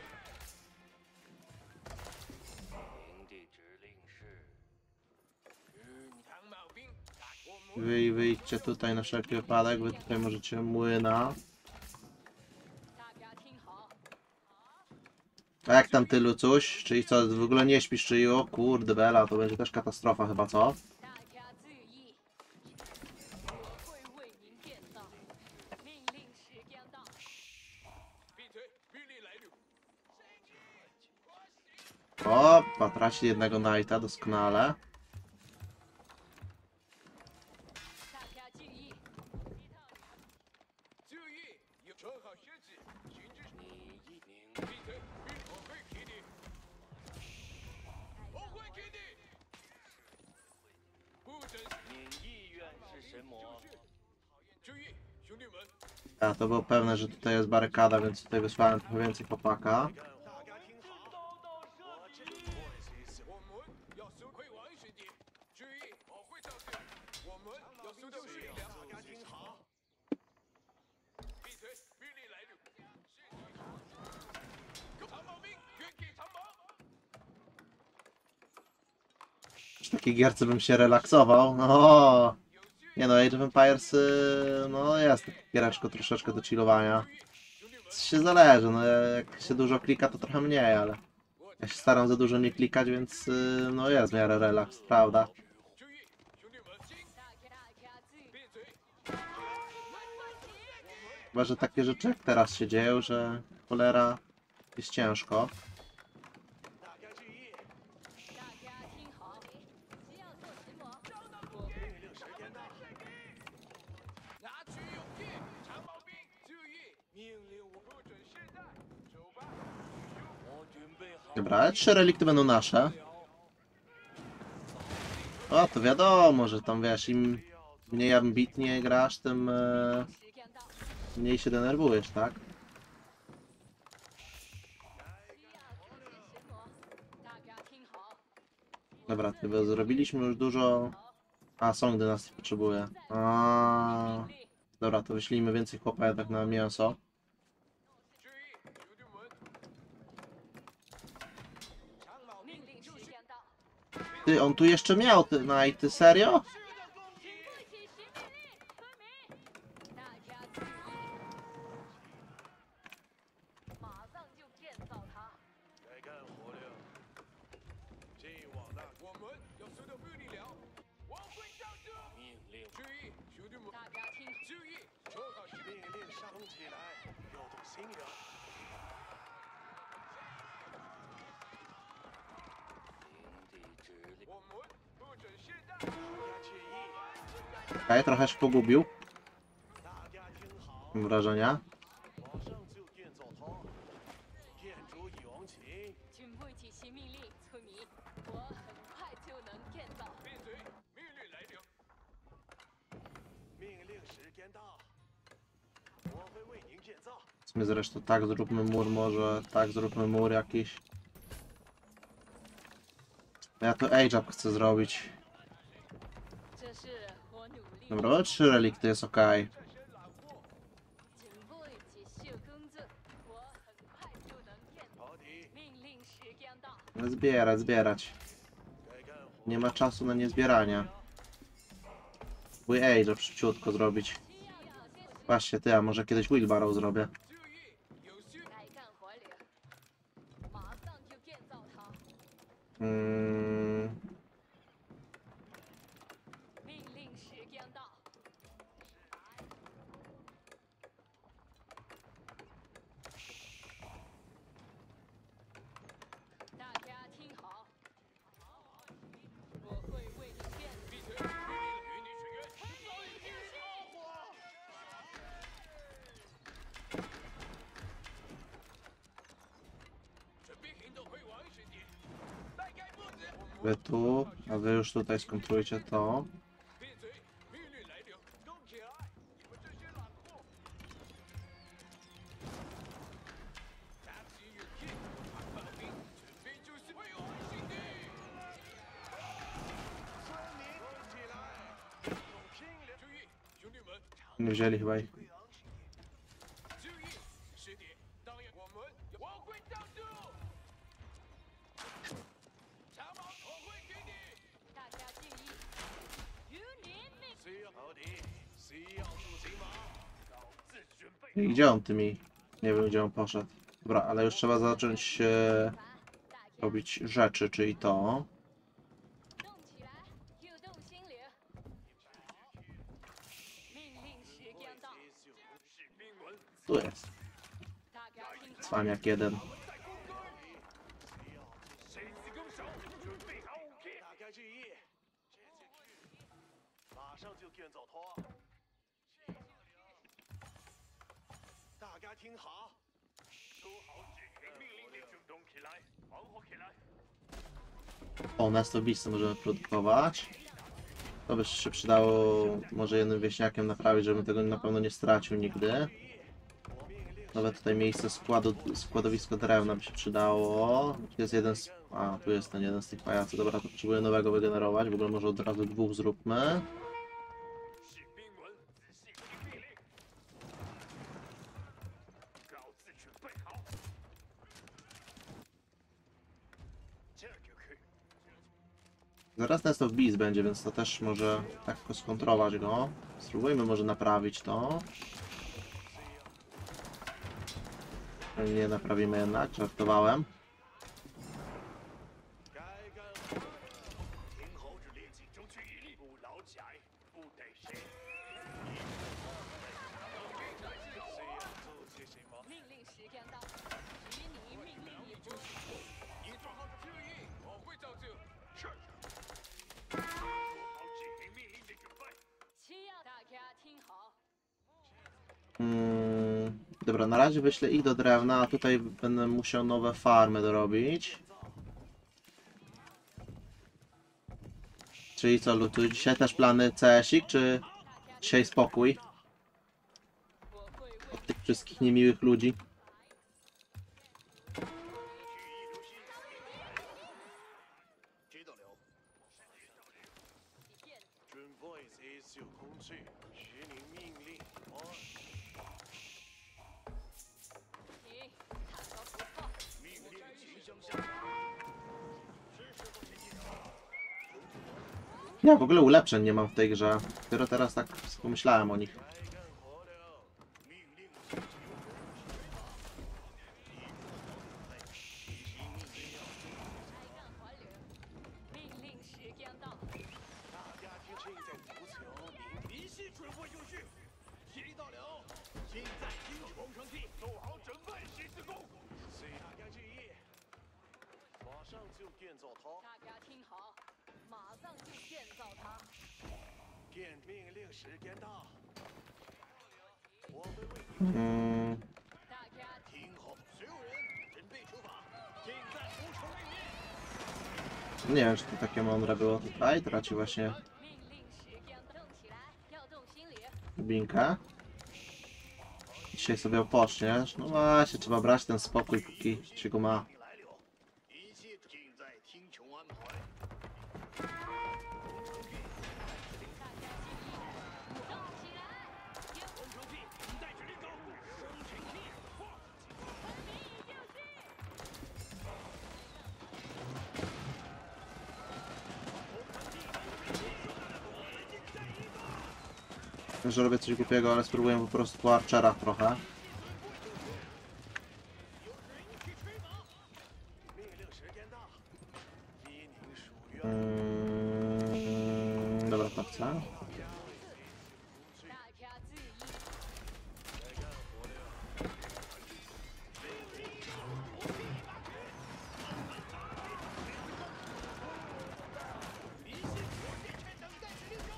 您的指令是？长毛兵，我们 Wy wyjdźcie tutaj na wszelki wypadek, wy tutaj możecie młyna. 大家听好， A jak tam ty, Lucuś? Czyli co, w ogóle nie śpisz, czyli o kurde bela, to będzie też katastrofa chyba, co? 大家注意，我会为您建造。命令时间到。 闭嘴，命令来了。 Opa, traci jednego knighta, doskonale. 大家注意， 注意，有穿好靴子，行至你一名闭嘴，我会给你，我会给你。不准！你意愿是什么？注意，兄弟们， A, to było pewne, że tutaj jest barykada, więc tutaj wysłałem trochę więcej chłopaka. 大家听好，我这我们要收回王师的，注意，我会照对，我们要收到水粮。大家听好，闭嘴，命令来了。长毛兵，原给长毛。 W takiej gierce bym się relaksował. No, nie no, Age of Empires, y, no jest giereczko troszeczkę do chillowania. Się zależy, no jak się dużo klika, to trochę mniej, ale ja się staram za dużo nie klikać, więc y, no jest w miarę relaks, prawda? 注意，兄弟们， 大家大家注意， 闭嘴！ Chyba, że takie rzeczy jak teraz się dzieją, że cholera jest ciężko. 大家注意， 大家听好，只要做什么，我命令时间到。拿起勇气，长毛兵，注意，命令我不准现在，走吧。我准备好。 Dobra, trzy relikty będą nasze. O, to wiadomo, że tam wiesz, im mniej ambitnie grasz, tym e, 时间到。 mniej się denerwujesz, tak? 需要做些什么？大家听好， Dobra, ty, bo zrobiliśmy już dużo A, Song Dynasty potrzebuje. A, dobra, to wyślijmy więcej chłopa jednak na mięso. 注意，兄弟们！长老命令时间到， Ty, on tu jeszcze miał te Nighty, serio? 马上就建造它。 该干活了。今晚那我们要收到命令了，我会照做。命令。注意，兄弟们！ 大家听， 注意，做好命令上起来，要动心了。营地指令。我们不准懈怠。大家注意。 Okej, trochę się pogubił. 大家听好， Mam wrażenia. 马上就建造它。建筑有请。 军部体系命令，村民，我很快就能建造。 闭嘴！命令来了。命令时间到，我会为您建造。 My zresztą tak zróbmy mur, może tak zróbmy mur jakiś. Ja to Age Up chcę zrobić. 这是我努力。 Dobra, trzy relikty jest ok. 这些懒货， 军部体系更正，我很快就能建造。 好的， 命令时间到， Zbierać, zbierać. 该干活。 Nie ma czasu na niezbieranie. Mój Age Up szybciutko zrobić. Patrzcie, ty, a może kiedyś Wheelbarrow zrobię. 注意，有需。 该干活了，马上就建造它。 Mm, 命令时间到， 大家听好，我会为你建。 闭嘴！命令与你许愿。早已经发火。准备行动，会晚时间。带开步子。 wy tu, a wy już tutaj skontrujcie to. 闭嘴！命令来了，动起来！你们这些懒货！打起勇气，把炮兵准备就是会完成的。村民动起来，用拼了！注意，兄弟们， Nie wzięli chyba ich. 注意，师弟，当然我们我会照做。长矛我会给你。 大家注意，与你命。 需要好的，需要出行吗？各自准备。 I gdzie on tymi? Nie wiem, gdzie on poszedł. Dobra, ale już trzeba zacząć e, 大家 robić rzeczy, czyli to. 动起来，有动心了。命令时间到， 士兵们， Tu jest. 大家听好， Cwaniak jeden. 在攻击。需要谁是攻手？准备好武器。大家注意，接进去，马上就建造它。大家听好，收好指令，命令的行动起来，忙活起来。 O, nastobisty możemy produkować. To by się przydało może jednym wieśniakiem naprawić, żebym tego na pewno nie stracił nigdy. Nawet tutaj miejsce składu, składowisko drewna by się przydało. Tu jest jeden z... A, tu jest ten jeden z tych pajaców. Dobra, to potrzebuję nowego wygenerować. W ogóle może od razu dwóch zróbmy. 士兵们，仔细听命令，各自准备好。这就可以。 Zaraz Nest of Beast będzie, więc to też może lekko skontrować go. Spróbujmy może naprawić to. Nie naprawimy jednak, żartowałem. 该干活，听好指令，集中注意力，不劳起来，不得闲。谁要做些什么？ 命令时间到，与你命令你就行。 你做好注意，我会照做。是。做好指令命令的准备。 七要大家听好， Mm, dobra, na razie wyślę ich do drewna, a tutaj będę musiał nowe farmy dorobić. Czyli co, Lutu, dzisiaj też plany C S ik, czy dzisiaj spokój 我会为 od tych wszystkich niemiłych ludzi? 知道了。 你建。 准 Voices 有空去，徐宁命令我。 停，看个不错。 命令齐声下达。是时候前进了。 Ja w ogóle ulepszeń nie mam w tej grze. Dopiero teraz tak pomyślałem o nich. 该干活了，命令是由开干还流，命令时间到。 大家听，现在足球明一系准备就绪，起到了，现在进入工程地，做好准备，十字弓，随大家注意，马上就建造它， 大家听好，马上就建造它。 电命令时间到，我们为你 Mm, 大家听好，所有人准备出发，现在无城为民。 nie wiem, czy to takie mądre było tutaj. Traci właśnie 命令时间动起来，调动心理。 Binkę. Dzisiaj sobie opoczniesz. No właśnie, trzeba brać ten spokój, póki się go ma. 来了，一切尽在听从安排。工程地，等待指令高，生成器，化。 Wiem, że robię coś głupiego, ale spróbuję po prostu po archerach trochę. 命令时间到，依您属愿。 Mm, dobra, to chcę. 大家注意， 该干活了。离线火箭车等待指令中。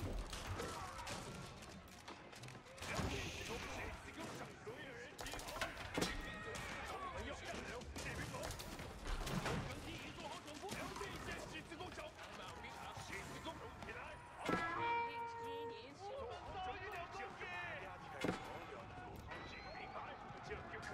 两队使用十字弓上，所有人听好。我们要干了，这边走。工程地已做好准备，两队线十字弓手，老兵啊，十字弓手起来。好。 命令依您使用。 早一点准备。压太好了，做好指明白，这就是。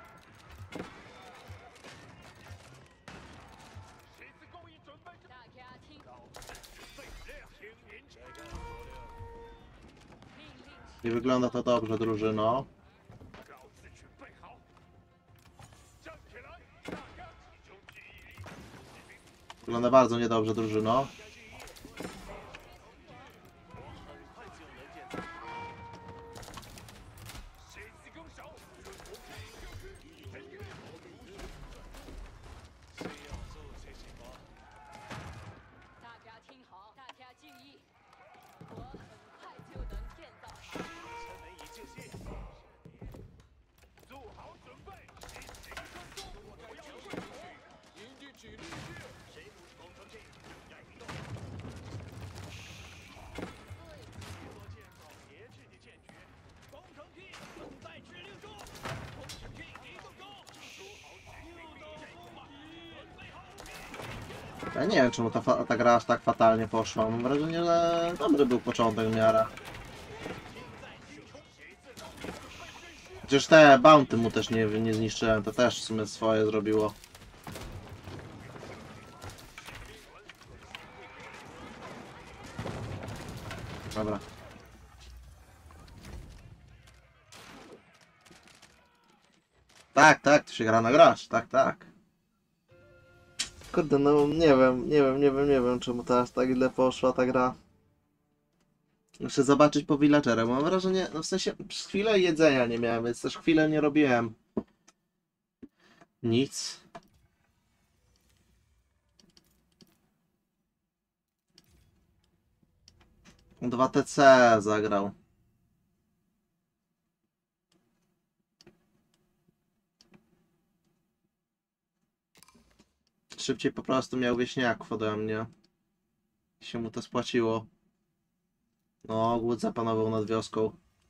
十字弓已准备。 大家听， 准备亮，请您该干活了。 命令时 Nie wygląda to dobrze, drużyno. 告辞准备好，站起来，大家集中注意力。士兵， Wygląda bardzo niedobrze, drużyno. 大家注意。我很快就能见到。十字弓手，准红旗就是前面好读书。需要做些什么？ 大家听好，大家注意，我很快就能建造它。 城门已就绪，做好准备，实行跟踪。我要会去，您的指令是。谁不是工程器？正在移动。许多建造别致的剑诀。工程器等待指令中。工程器移动中。说好指令命令，准备好武器。 Ja nie wiem, czemu ta, fa- ta gra aż tak fatalnie poszła. Mam wrażenie, że dobry był początek w miarę. Przecież te bounty mu też nie, nie zniszczyłem, to też w sumie swoje zrobiło. Dobra. Tak, tak, to się gra na gracz, tak, tak. Kurde, no nie wiem, nie wiem, nie wiem, nie wiem, czemu teraz tak źle poszła ta gra. Muszę zobaczyć po villagerach, bo mam wrażenie, no w sensie przez chwilę jedzenia nie miałem, więc też chwilę nie robiłem nic. dwa T C zagrał. Szybciej po prostu miał wieśniaków ode mnie. I się mu to spłaciło. No, głód zapanował nad wioską.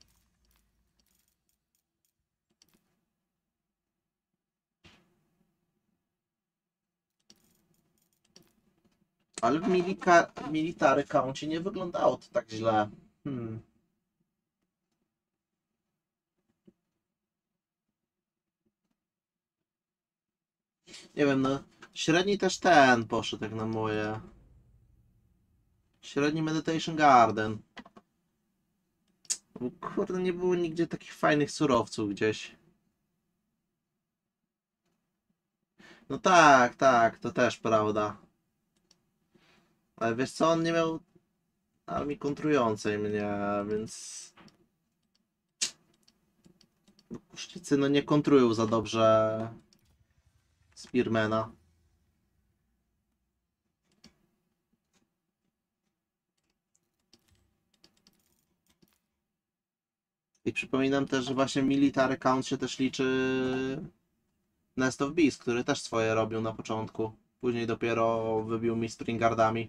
Ale w milika, military councie nie wyglądało to tak źle. Hmm. Nie wiem, no średni też ten poszedł jak na moje. Średni Meditation Garden. Bo, kurde, nie było nigdzie takich fajnych surowców gdzieś. No tak, tak, to też prawda. Ale wiesz co, on nie miał armii kontrującej mnie, więc... Kusznicy no nie kontrują za dobrze Spearmana. I przypominam też, że właśnie Military Count się też liczy Nest of Beast, który też swoje robił na początku. Później dopiero wybił mi Springardami.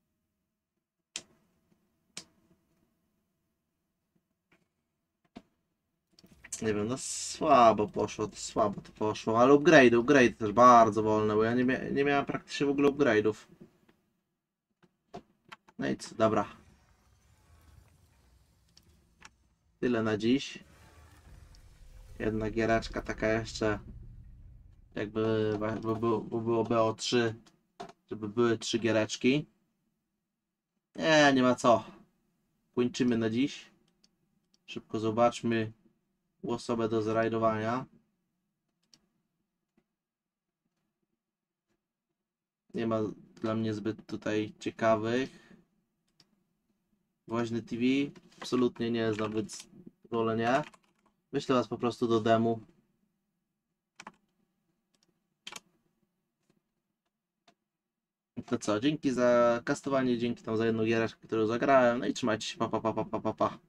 Nie wiem, no słabo poszło, to słabo to poszło, ale upgrade, upgrade też bardzo wolne, bo ja nie, mia nie miałem praktycznie w ogóle upgrade'ów. No i co, dobra. Tyle na dziś. Jedna giereczka taka jeszcze, jakby bo, bo, bo było B O trzy, żeby były trzy giereczki. Nie, nie ma co. Kończymy na dziś. Szybko zobaczmy osobę do zrajdowania. Nie ma dla mnie zbyt tutaj ciekawych. Woźny T V absolutnie nie znam, więc wolę nie. Wyślę was po prostu do demu. To co, dzięki za kastowanie, dzięki tam za jedną gierę, którą zagrałem. No i trzymajcie się, pa pa pa pa pa pa.